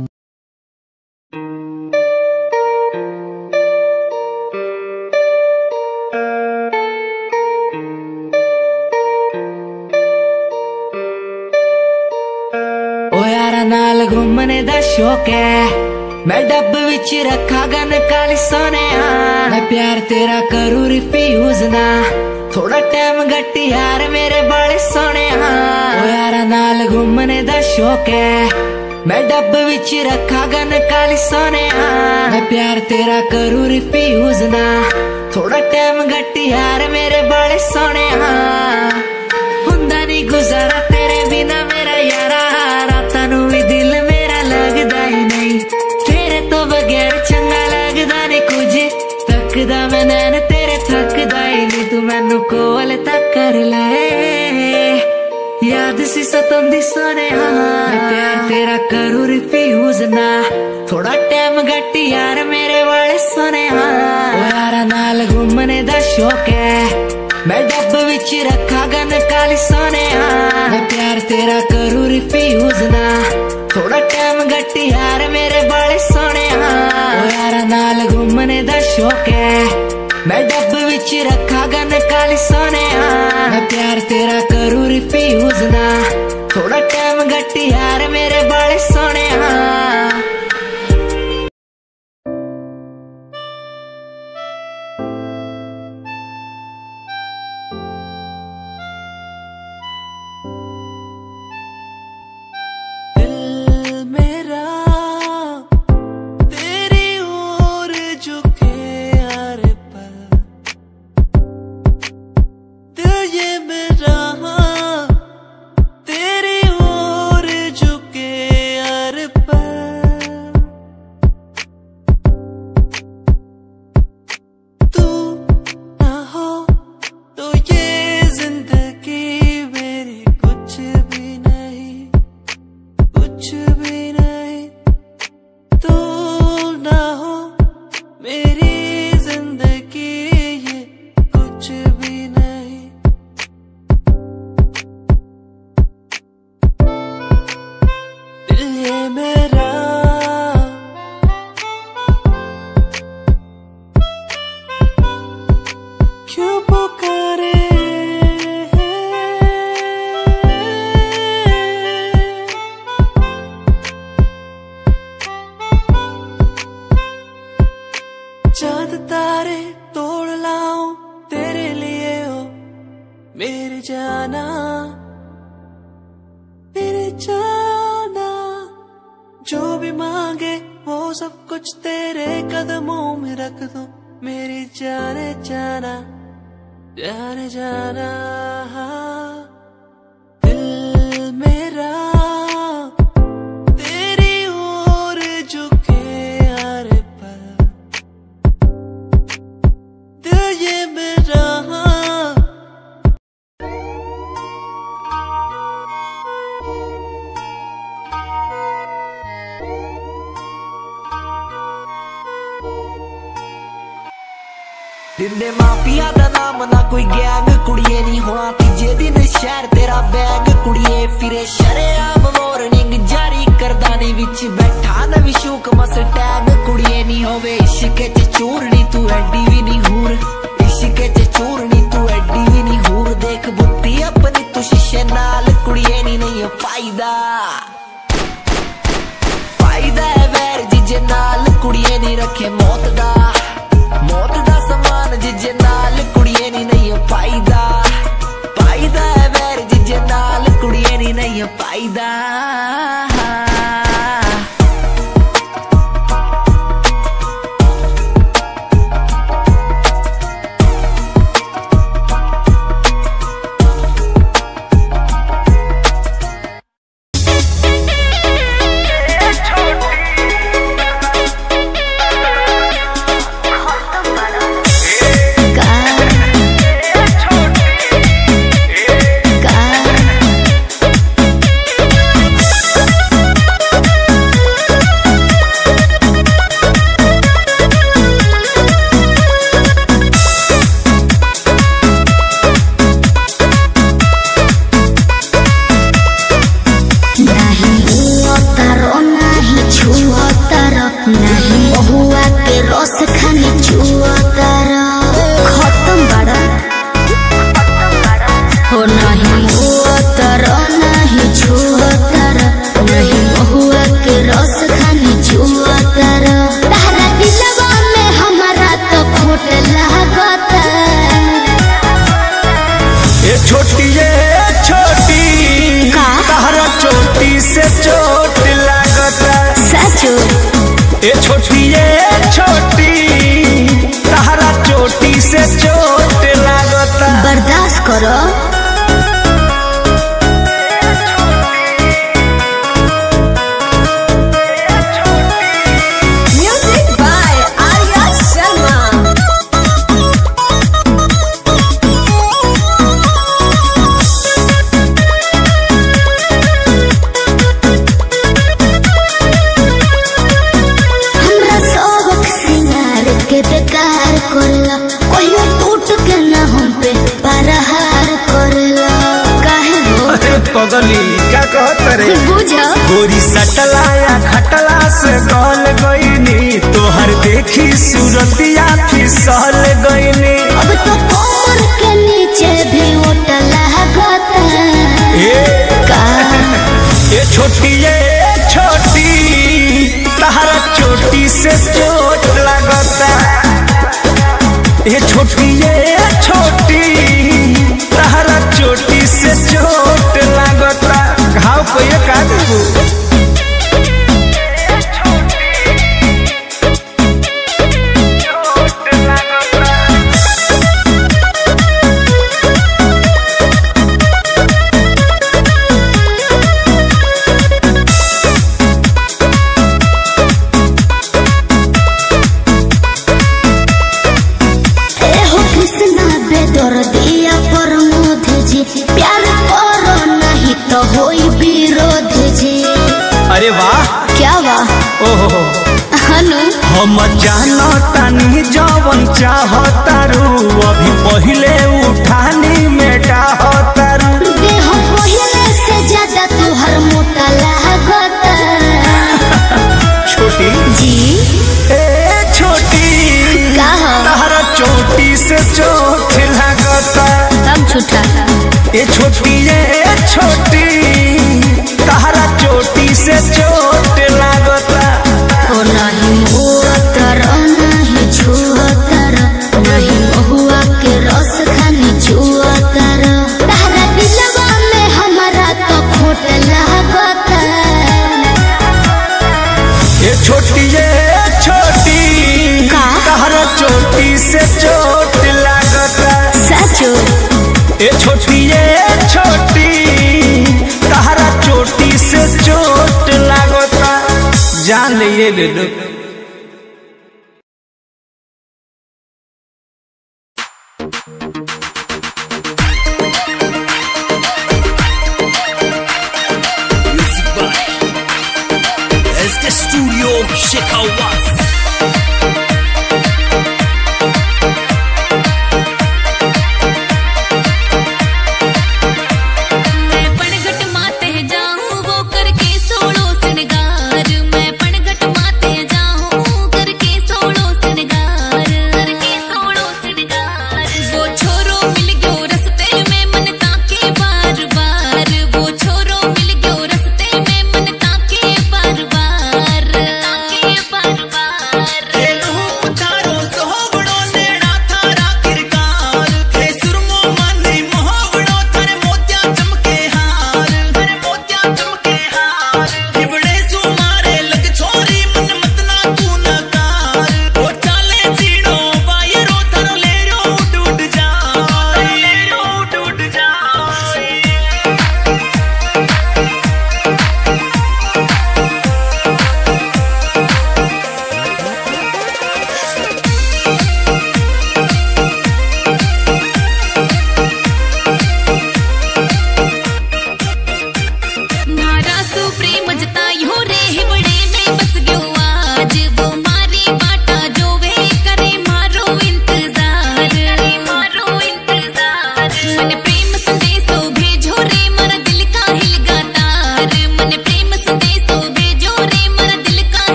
ओ यारा नाल घूमने दा शौक है, मैं डब विच रखा गन काली सोने। मैं प्यार तेरा करूँ रिफ्यूज ना, थोड़ा टाइम गट्टी यार मेरे बड़े सोने। ओ यारा नाल घूमने दा शौक है, मैं डब विच रखा गन काली सोने। मैं प्यार तेरा करूँ रिफ्यूज ना, थोड़ा टाइम गट्टी यार मेरे बड़े सोने। हुंदा नहीं गुजारा तेरे बिना मेरा यारा, रातां नूं भी दिल मेरा लगदा ही नहीं, तेरे तो बगैर चंगा लगदा नहीं कुछ। तकदा मैं नैन तेरे थकदा ही नहीं, तू मैनू कोल तक कर ले, याद सी सतांदी सोने। मैं प्यार तेरा करूँ रिफ्यूज ना, थोड़ा टाइम गट्टी यार मेरे वाले सोने। ओ यारा नाल घूमने दा शौक है, मैं डब विच रखा गन काली सोने। मैं प्यार तेरा करूँ रिफ्यूज ना, थोड़ा टाइम गट्टी यार मेरे बड़े सोने। ओ यारा नाल घूमने दा शौक है, मैं डब विच रखा गन काली सोने। मैं प्यार तेरा करूँ रिफ्यूज ना, थोड़ा टाइम गट्टी यार मेरे बड़े सोने। चांद तारे तोड़ लाऊं तेरे लिए हो मेरे जाना, मेरे जाना। जो भी मांगे वो सब कुछ तेरे कदमों में रख दूं मेरी जाने जाना, जाने जाना। दिल मेरा तेरी ओर झुके हर पल, दिल ये मेरा दिंदे माफिया दा नाम ना कोई गैंग कुड़िए नहीं होना तीजे दिन शहर तेरा बैग कुड़िए फिरे शरेआम वार्निंग जारी करदा नी विच बैठा न विशूक मस टैग कुड़िए नहीं होवे इश्क च चूरनी तू एडी भी नहीं हूर इश्क च चूरनी तू एडी भी नहीं हूर देख बुत्ती अपनी तू शीशे नाल कुड़िए नहीं नहीं फायदा फायदा है वैर जिजे नाल कुड़िए नहीं रखे मौत दा मौत दा समान जिजे नाल कुड़िए नहीं नहीं फायदा फायदा है वैर जिजे नाल कुड़िए नहीं नहीं फायदा गोरी सटलाया खटला से गल गईनी तोहर देखी सूरतिया फिसल गईनी अब तो कमर के नीचे भी उठल लगता का ये छोटी ये छोटी तहरा चोटी से चोट लगता ये छोटी ये छोटी तहरा चोटी से चोट लगता घाव को ये का देबू अरे वाह क्या वाह ओहो हनु हम जानो तानी जवन चाहतारू अभी पहले उठानी में डाहतारू देह पहले से ज्यादा तुहर मोटा लागता छोटी जी ए छोटी तहरा चोटी से चोट लगता तब छुटा ए छोटी ये छोटी तहरा चोटी से चोट लगता ओ नहीं उतर नहीं छुअतर नहीं महुआ के रस खानी छुअतर तहरा दिलवा में हमारा तो खोट लगता ये छोटी ये छोटी तहरा चोटी से चोट लगता सचो ये छोटी ये छोटी तहरा चोटी से चोट लगता जान ले ले लो Studio Chicago.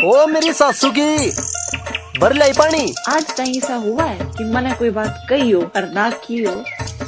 ओ मेरी सासू की भर लाई पानी। आज तई सा हुआ है कि मने कोई बात कही हो और ना की हो।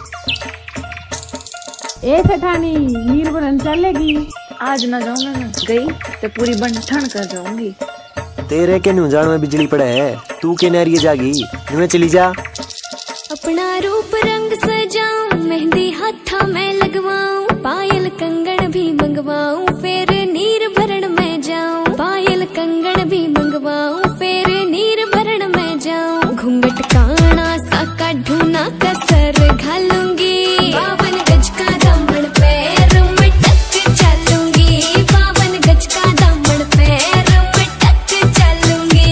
ए सेठानी नीर बन चलेगी? आज ना जाऊंगा ना गई तो पूरी बंठन कर जाऊंगी। तेरे के नुजान में बिजली पड़े है, तू के नारिये जागी नुए चली जा। अपना रूप रंग सजाऊं, मेहंदी हाथा में लगवाऊं, पायल कंगन भी मंगवाऊं, फिर नीर भरण में जाऊं। पायल कंगन भी मंगवाऊं, फिर नीर भरण में जाऊं। घूंघट काना सा का ढूना कसर घालूंगी, बावन गज का दामन पैर में टक चलूंगी, बावन गज का दामन पैर में टक चलूंगी।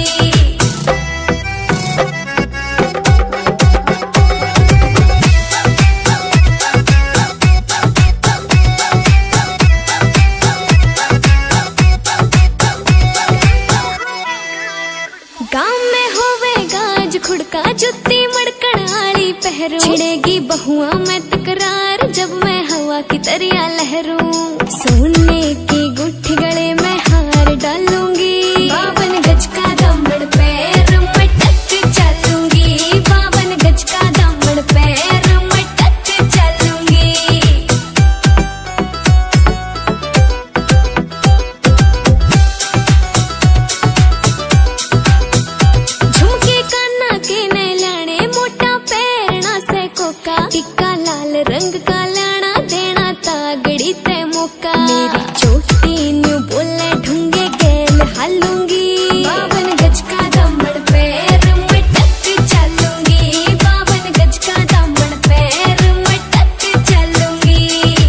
गाँव में होवे गाज खुड़का जुत्ती मड़कड़ आली पहरू, छिड़ेगी बहुआ में तकरार जब मैं हवा की तरिया लहरूं। सोने की गुट्ठी गले में हार डालूंगी, बावन गज का दामन पैर में टक चलूंगी, बावन गज का दामन पैर में टक चलूंगी। झुमके काना के ने लाने, मोटा पैरना से कोका, टिक्का लाल रंग का लाना, देना तागड़ी ते मौका। मेरी चोटी न्यू बोले ढूंगे गेल हालूंगी, बावन गज का दामन पैर में टक चलूंगी, बावन गज का दामन पैर में टक चलूंगी।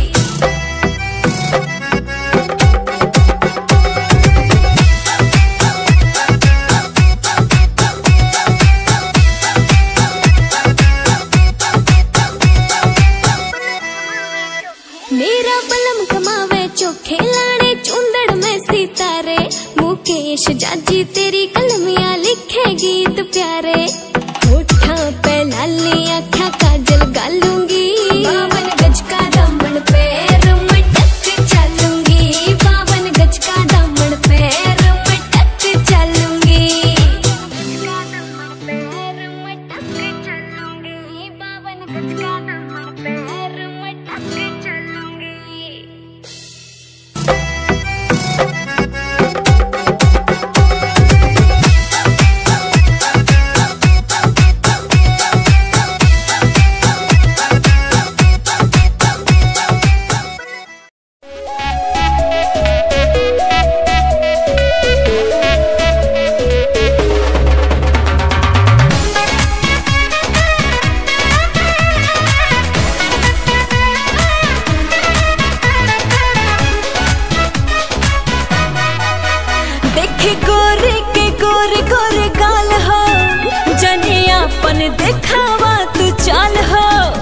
मेरा बलम कमावे चोखे लाड़े, चुंदड़ में सितारे, मुकेश जाजी तेरी कलमिया लिखे गीत प्यारे। होठा पे लाली आँखा काजल गालूंगी, बावन गज का दामन पैर में टक चलूंगी, बावन गज का दामन पैर में टक चलूंगी। बावन गज का दामन पैर में टक चलूंगी। देखे गोरे के गोरे गोरे गाल हो, जनियापन देखावा तू चाल हो।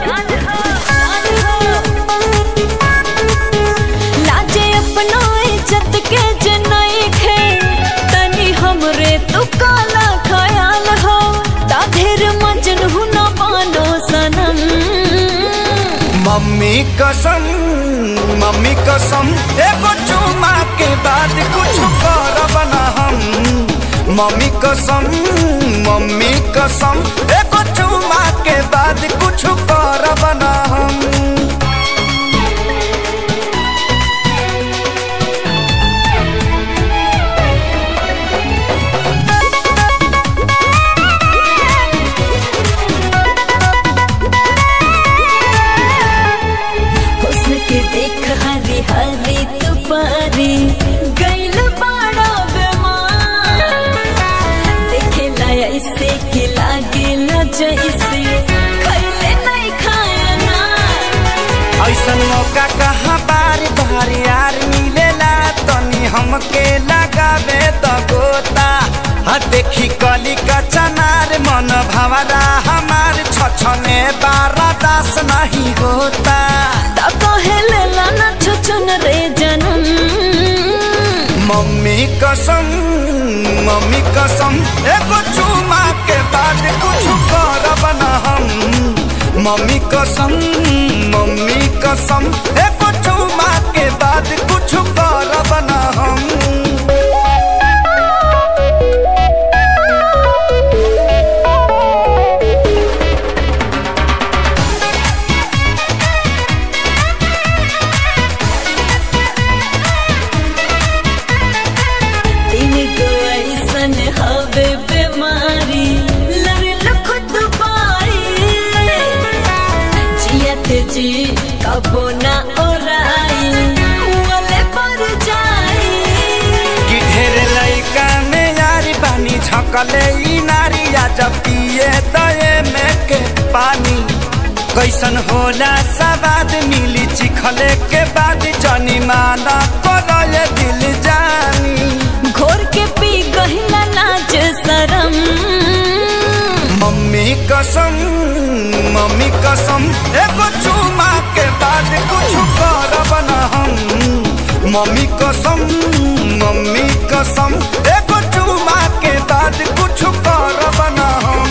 लाजे अपनो इज्जत के जनई खे, तनी हमरे तू काला ख्याल हो। ताधेर मजन हुना बानो सनम, मम्मी कसम मम्मी कसम, एगो चुमा के बाद कुछ करब ना हम। मम्मी कसम मम्मी कसम, एगो चुमा के बाद कुछ करब ना हम। हुस्न के देख हरी हरी तुपारी, गैल बाड़ा बेमार। देखे लाया इसे के लागे न जैसे, खैले नहीं खाया ना। ऐसन मौका कहाँ बारी बारी यार मिलेला, तनी हमके लगावे तो गोता। हाँ देखी कली का चनार, मन भवरा हमार छछने बारा दास नहीं होता। छुन रे जनम, मम्मी कसम मम्मी कसम, एगो चुमा के बाद कुछ करब ना हम। मम्मी कसम मम्मी कसम, एगो चुमा के बाद कुछ करब ना हम। जी कबो ना ओराई वाले पर जाई कि ढेर लइका में यारी बानी झकले ई नारिया जब पिए दए में के पानी कैसन होला सवाद मिली चिखले के बाद जनी माना करले दिल जानी घोर के पी गहिला लाज शरम मम्मी कसम मम्मी कसम एगो चुमा के बाद कुछ करब ना हम मम्मी कसम मम्मी कसम एगो चुमा के बाद कुछ करब ना हम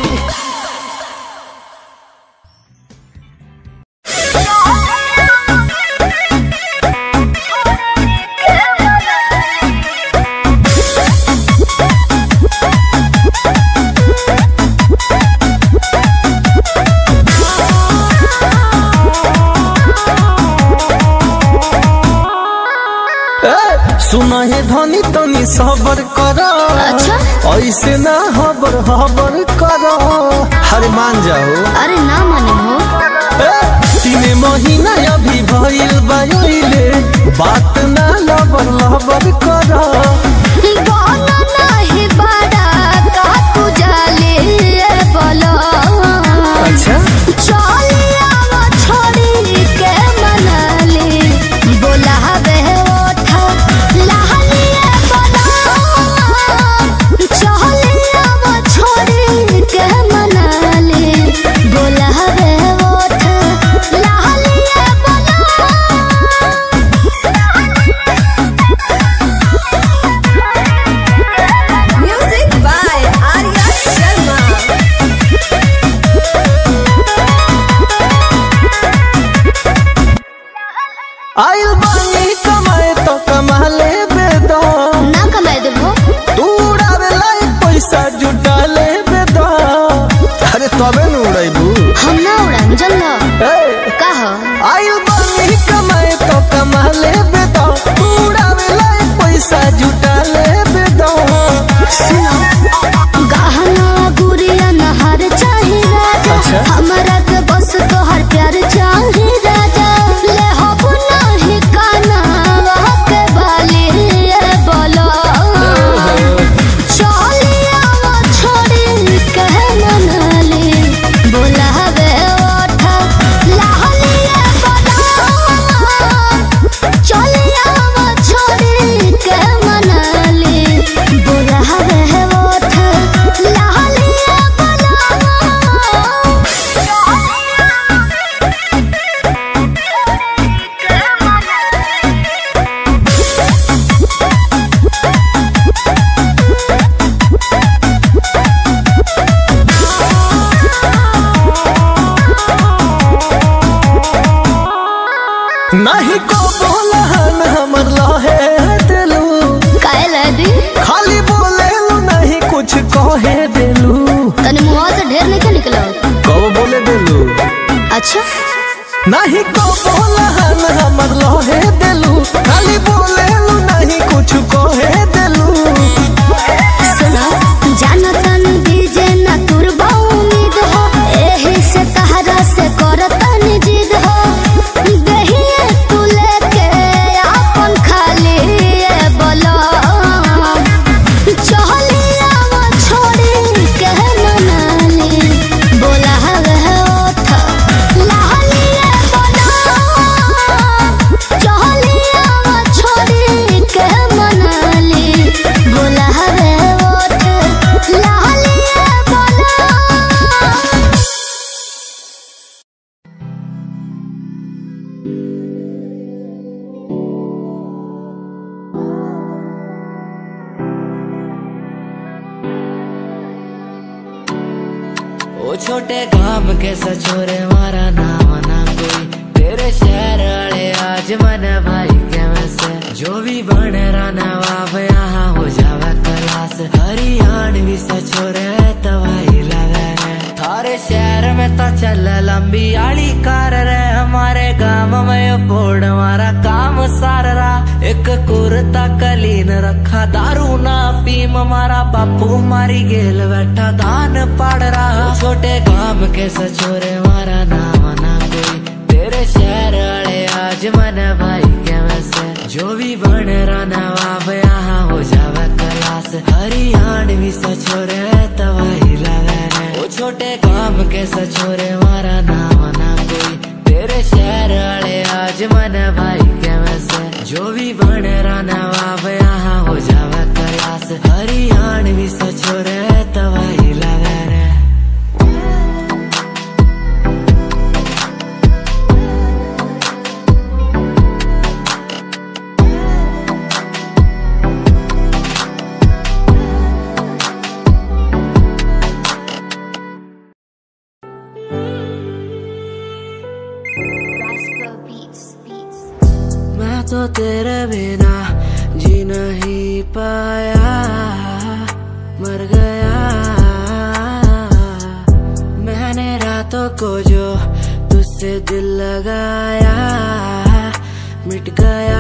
सुना है धनी तनी सबर करो। अच्छा ऐसे ना हबर हबर करो। अरे मान जाओ। अरे ना माने हो तीन महीना अभी भइल बाइले बात ना लबर लबर करो। गाना नहीं बड़ा का तू जाले बोलो। अच्छा चलिया वो छोड़ी के मनाली बोला बे आइल बानी कमाए तो कमा ले बेदो ना कमाए देबो तू उड़ावे लाई पैसा जुटा ले बेदो। अरे तबे न उड़ाइबू हम ना उड़ाम जल्ला कहा आइल बानी कमाए तो कमा ले बेदो तू उड़ावे लाई पैसा जुटा ले बेदो। सुनो गहना गुड़िया नहर चाही राजा। अच्छा? हमारा के बस तो हर प्यार चाही राजा। ले हो नहीं काना के बाली बोलो चलिया वो छोड़ी के मनाली बोला वे ओठा लालिए बोलो चलिया वो छोड़ी के मनाली बोला वे ओठा लालिए बोलो। नहीं को बोला हमर लहे दिलू काहे लदी खाली बोले लू नहीं कुछ कहे दिलू तने मुंह से ढेर नहीं निकला कब बोले दिलू। अच्छा नहीं को बोला हमर लहे दिलू खाली बोले लू नहीं कुछ कहे दिलू। सुना जाना तन दीजे ना तुरबा उम्मीद हो एही से तहरा से करतन जिद हो दहिए तू लेके अपन खाली बोलो चलिया वो छोड़ी के मनाली बोला हवे ओठा लालिए बोलो चलिया वो छोड़ी के मनाली बोला हवे ओठा लालिए बोलो। ओ छोटे काम के सचोरे मारा नाम ना कोई तेरे शहर वाले आज मन भाई के में से जो भी बन रहा नवाब यहाँ हो जावा क्लास हरियाणवी सचोरे तवाई लगा है थारे शहर में तो चल लंबी आली कार रे हमारे गांव में फोड़ हमारा काम सार रहा एक कुर्ता कलीन रखा दारू ना पीम हमारा बापू मारी गेल बैठा दान पड़ रहा छोटे काम के सचोरे मारा नाम ना कोई शहर वाले आज मन भाई के वैसे जो भी बन रहा नवाब यहाँ हो जावे क्लास हरियाणवी सछोरे तवाही लगे वो छोटे काम के सछोरे मारा नाम ना कोई तेरे शहर वाले आज मन भाई के वैसे जो भी बन रहा नवाब यहाँ हो जावे क्लास हरियाणवी सछोरे तवाही लगे तो तेरे बिना जी नहीं पाया मर गया मैंने रातों को जो तुझसे दिल लगाया मिट गया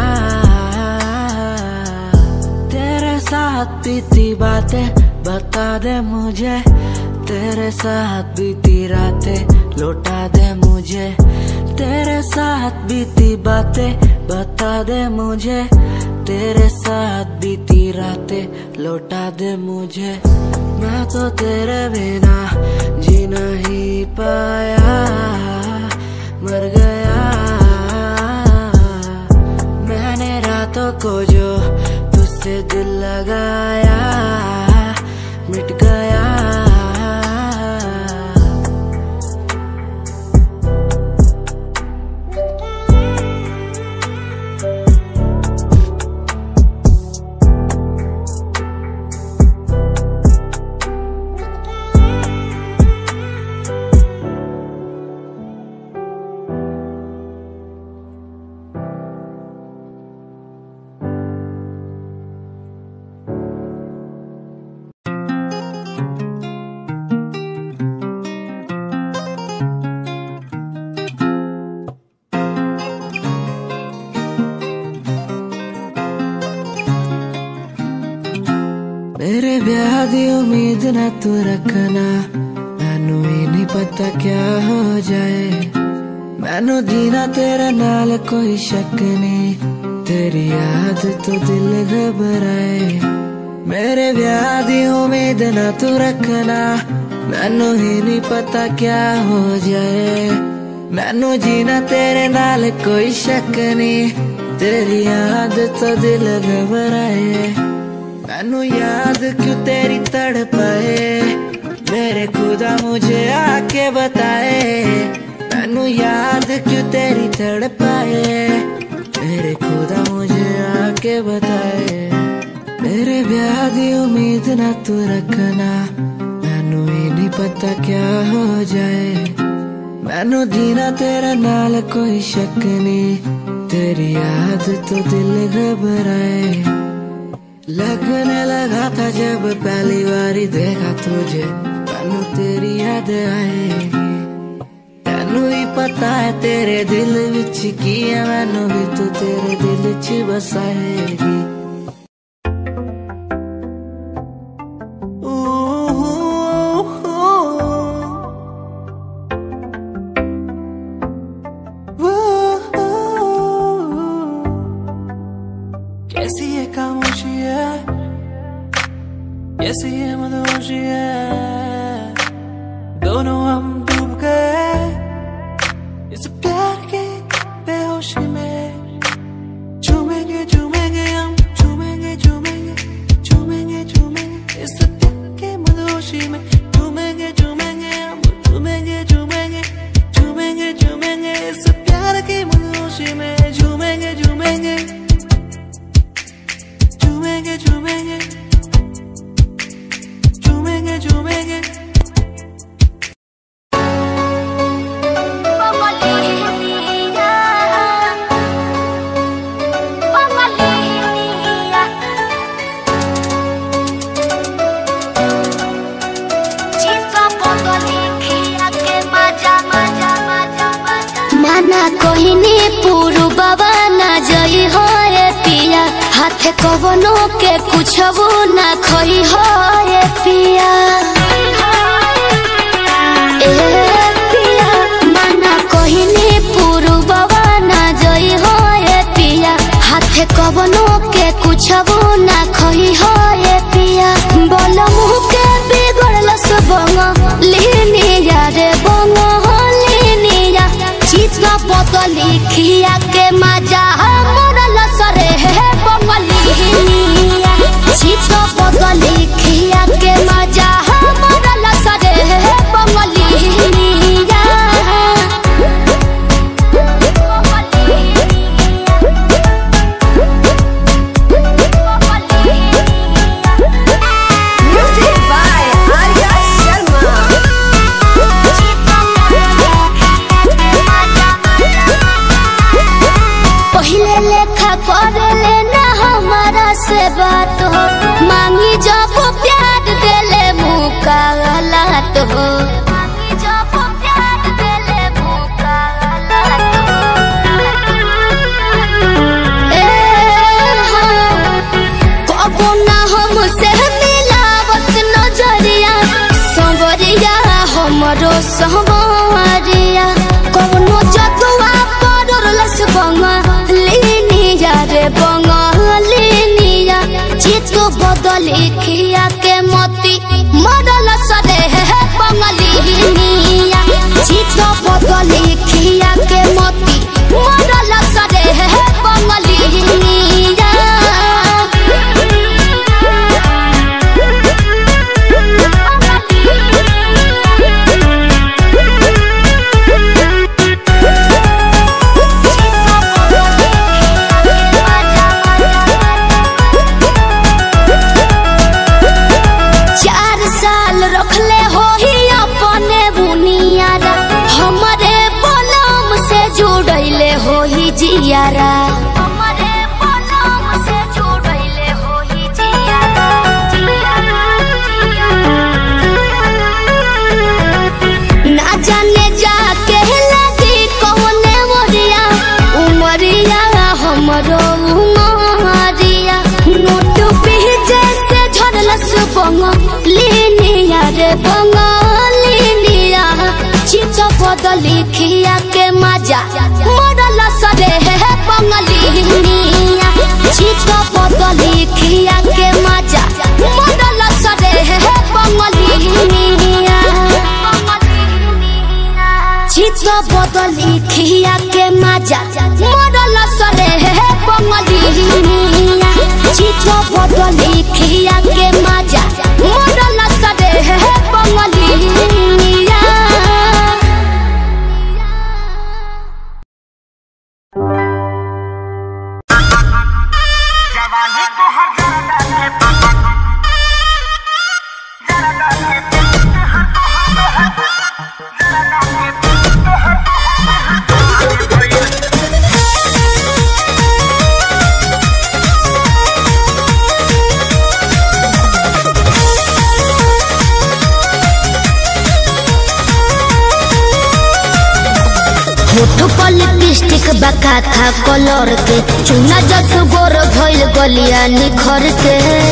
तेरे साथ बीती बातें बता दे मुझे तेरे साथ बीती रातें लौटा दे मुझे तेरे साथ बीती बातें बता दे मुझे तेरे साथ बीती रातें लौटा दे मुझे मैं तो तेरे बिना जी नहीं पाया मर गया मैंने रातों को जो तुझसे दिल लगाया मिट गया मेरे ब्याह दी उम्मीद ना तू रखना मैनू ही नहीं पता क्या हो जाए मैनू जीना तेरे नाल कोई शक नहीं तेरी याद तो दिल घबराए मेरे ब्याह दी उम्मीद ना तू रखना मैनू ही नहीं पता क्या हो जाए मैनू जीना तेरे नाल कोई शक नहीं तेरी याद तो दिल घबराए मैनू याद क्यों तेरी तड़पाए मेरे खुदा मुझे आके बताए मैनू याद क्यों तेरी तड़पाए मेरे खुदा मुझे आके बताए मेरे ब्याह दी उम्मीद ना तू रखना मैनू ही नहीं पता क्या हो जाए मैनू जीना तेरे नाल कोई शक नहीं तेरी याद तो दिल घबराए लगने लगा था जब पहली बारी देखा तुझे मैनू तेरी याद आएगी मैनू ही पता है तेरे दिल विच की है मैनू भी तू तेरे दिल च बसाएगी कैसी ये खामोशी है कैसी ये मदहोशी है दोनों हम डूब गए इस प्यार के बेहोशी में झूमेंगे झूमेंगे हम झूमेंगे झूमेंगे झूमेंगे झूमेंगे इस प्यार के मदहोशी में झूमेंगे झूमेंगे हम झूमेंगे झूमेंगे झूमेंगे झूमेंगे इस प्यार के मदहोशी में झूमेंगे झूमेंगे झूमेंगे झूमेंगे झूमेंगे झूमेंगे माना कोहिनी पूरु बाबा ना जई हो रे पिया हाथे कवनो के कुछ वो ना खोई हो रे पिया ए पिया माना कोहिनी पूरु बाबा खिया के मजा मोरल सरे है बंगलिया चित बदली खिया के मजा मोरल सरे है बंगलिया Music by Arya Sharma. पहले लेखा कर लेना हमारा से बात हो मांगी जब प्यार देले मुका गलत हो मांगी जब प्यार देले मुका गलत हो कबो ना हमसे मिला बस नजरिया संवरिया हमरो संवरिया कौनो जतुआ पड़लस बंगालिनिया रे बंगालिनिया चित बदली खिया के मोती मरल सरे है बंगालिनिया चित बदली खिया के मोती मरल सरे है बंगालिनिया चार साल रखले हो ही अपने बुनियारा हमारे बलम से जुड़ैले हो ही जियारा हमारे बलम से जुड़ैले हो ही जियारा ना जाने जाके लगी कौने मोरिया उमरिया हमरो उमरिया नोट पीछे से झड़लस बंगालिनिया रे बंगालिनिया चित बदली खिया के मजा मरल सरे है बंगालिनिया चित बदली खिया के मजा मरल सरे है बंगालिनिया चित बदली खिया के मजा मरल सरे है बंगालिनिया चित बदली खिया के मजा मोरल सरे है बंगालिनिया होठ लिपस्टिक बका खा कलर के चुना जस गोर भइल गलिया निखर के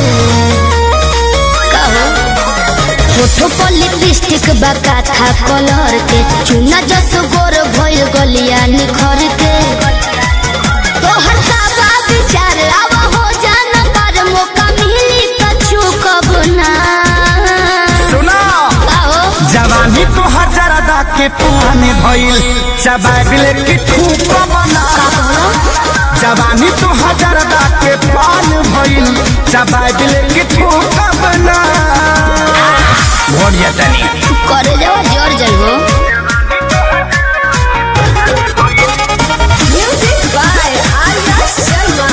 कहो होठ लिपस्टिक बका खा कलर के चुना जस गोर भइल गलिया निखर के तोहर साबा विचार आवा हो जाना पर मौका मिली कछु कब ना सुना जवानी तो हजारा के पुराने भइल चबाबिले की ठूक बना जवानी तो हजारा के पान भइल चबाबिले की ठूक बना बढ़िया तनी करे जाओ जोर जइबो Music by Arya Sharma.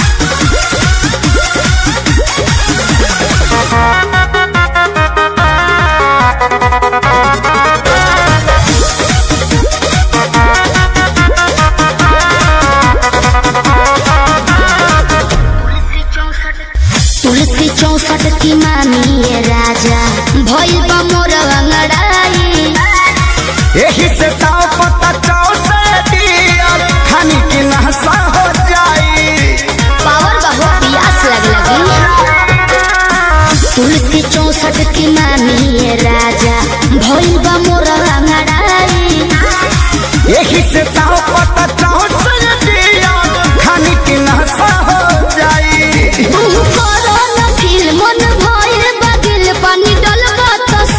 तुलसी चौसठ की मामी ये राजा भइल बा मोर अंगड़ाई यही से ताव पता चाव से दिया खानी की नहसा हो जाई पावर बहुत प्यास लग लगी तुलसी चौसठ की मामी ये राजा भइल बा मोर अंगड़ाई यही से ताव पता चाव से दिया खानी की नहसा हो जाई तू करो न फिर मन भइल बगिल पानी डलबा त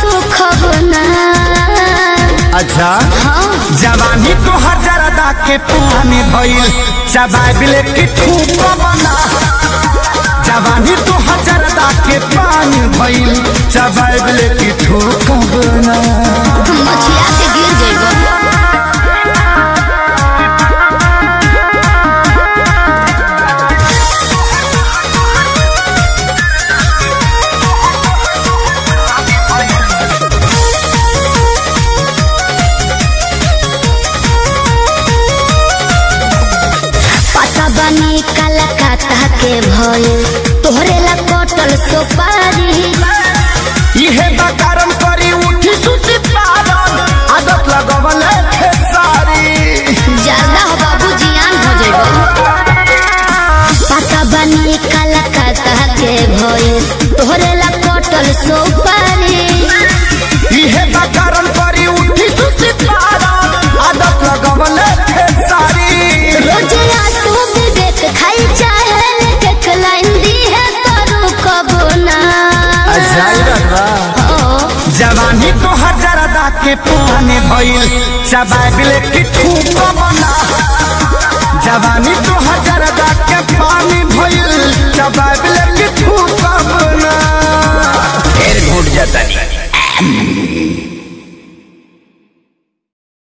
जवानी तो हजारदा के पानी भइल चबाइले की ठूक बना जवानी तो हजारदा के पानी भइल चबाइले की ठूक बना मछिया के गिर जाइबो बनी कलकत्ता के भइल तोहरे ला कटल सुपारी इहे बा कारण करी उठी सुती पारन आदत लगवले खेसारी ज्यादा हो बाबू जियान हो जाइबो पता बनी कलकत्ता के भइल तोहरे ला कटल सुपारी इहे बा कारण करी उठी सुती पारन आदत लगवले खेसारी रोज आंसू खाई चाहे देख लाइन दी है करू कबो ना जवानी तो हजारदा के पानी भइल चबाइले की ठूक बना जवानी तो हजारदा के पानी भइल चबाइले की ठूक बना फिर घुट जाता नहीं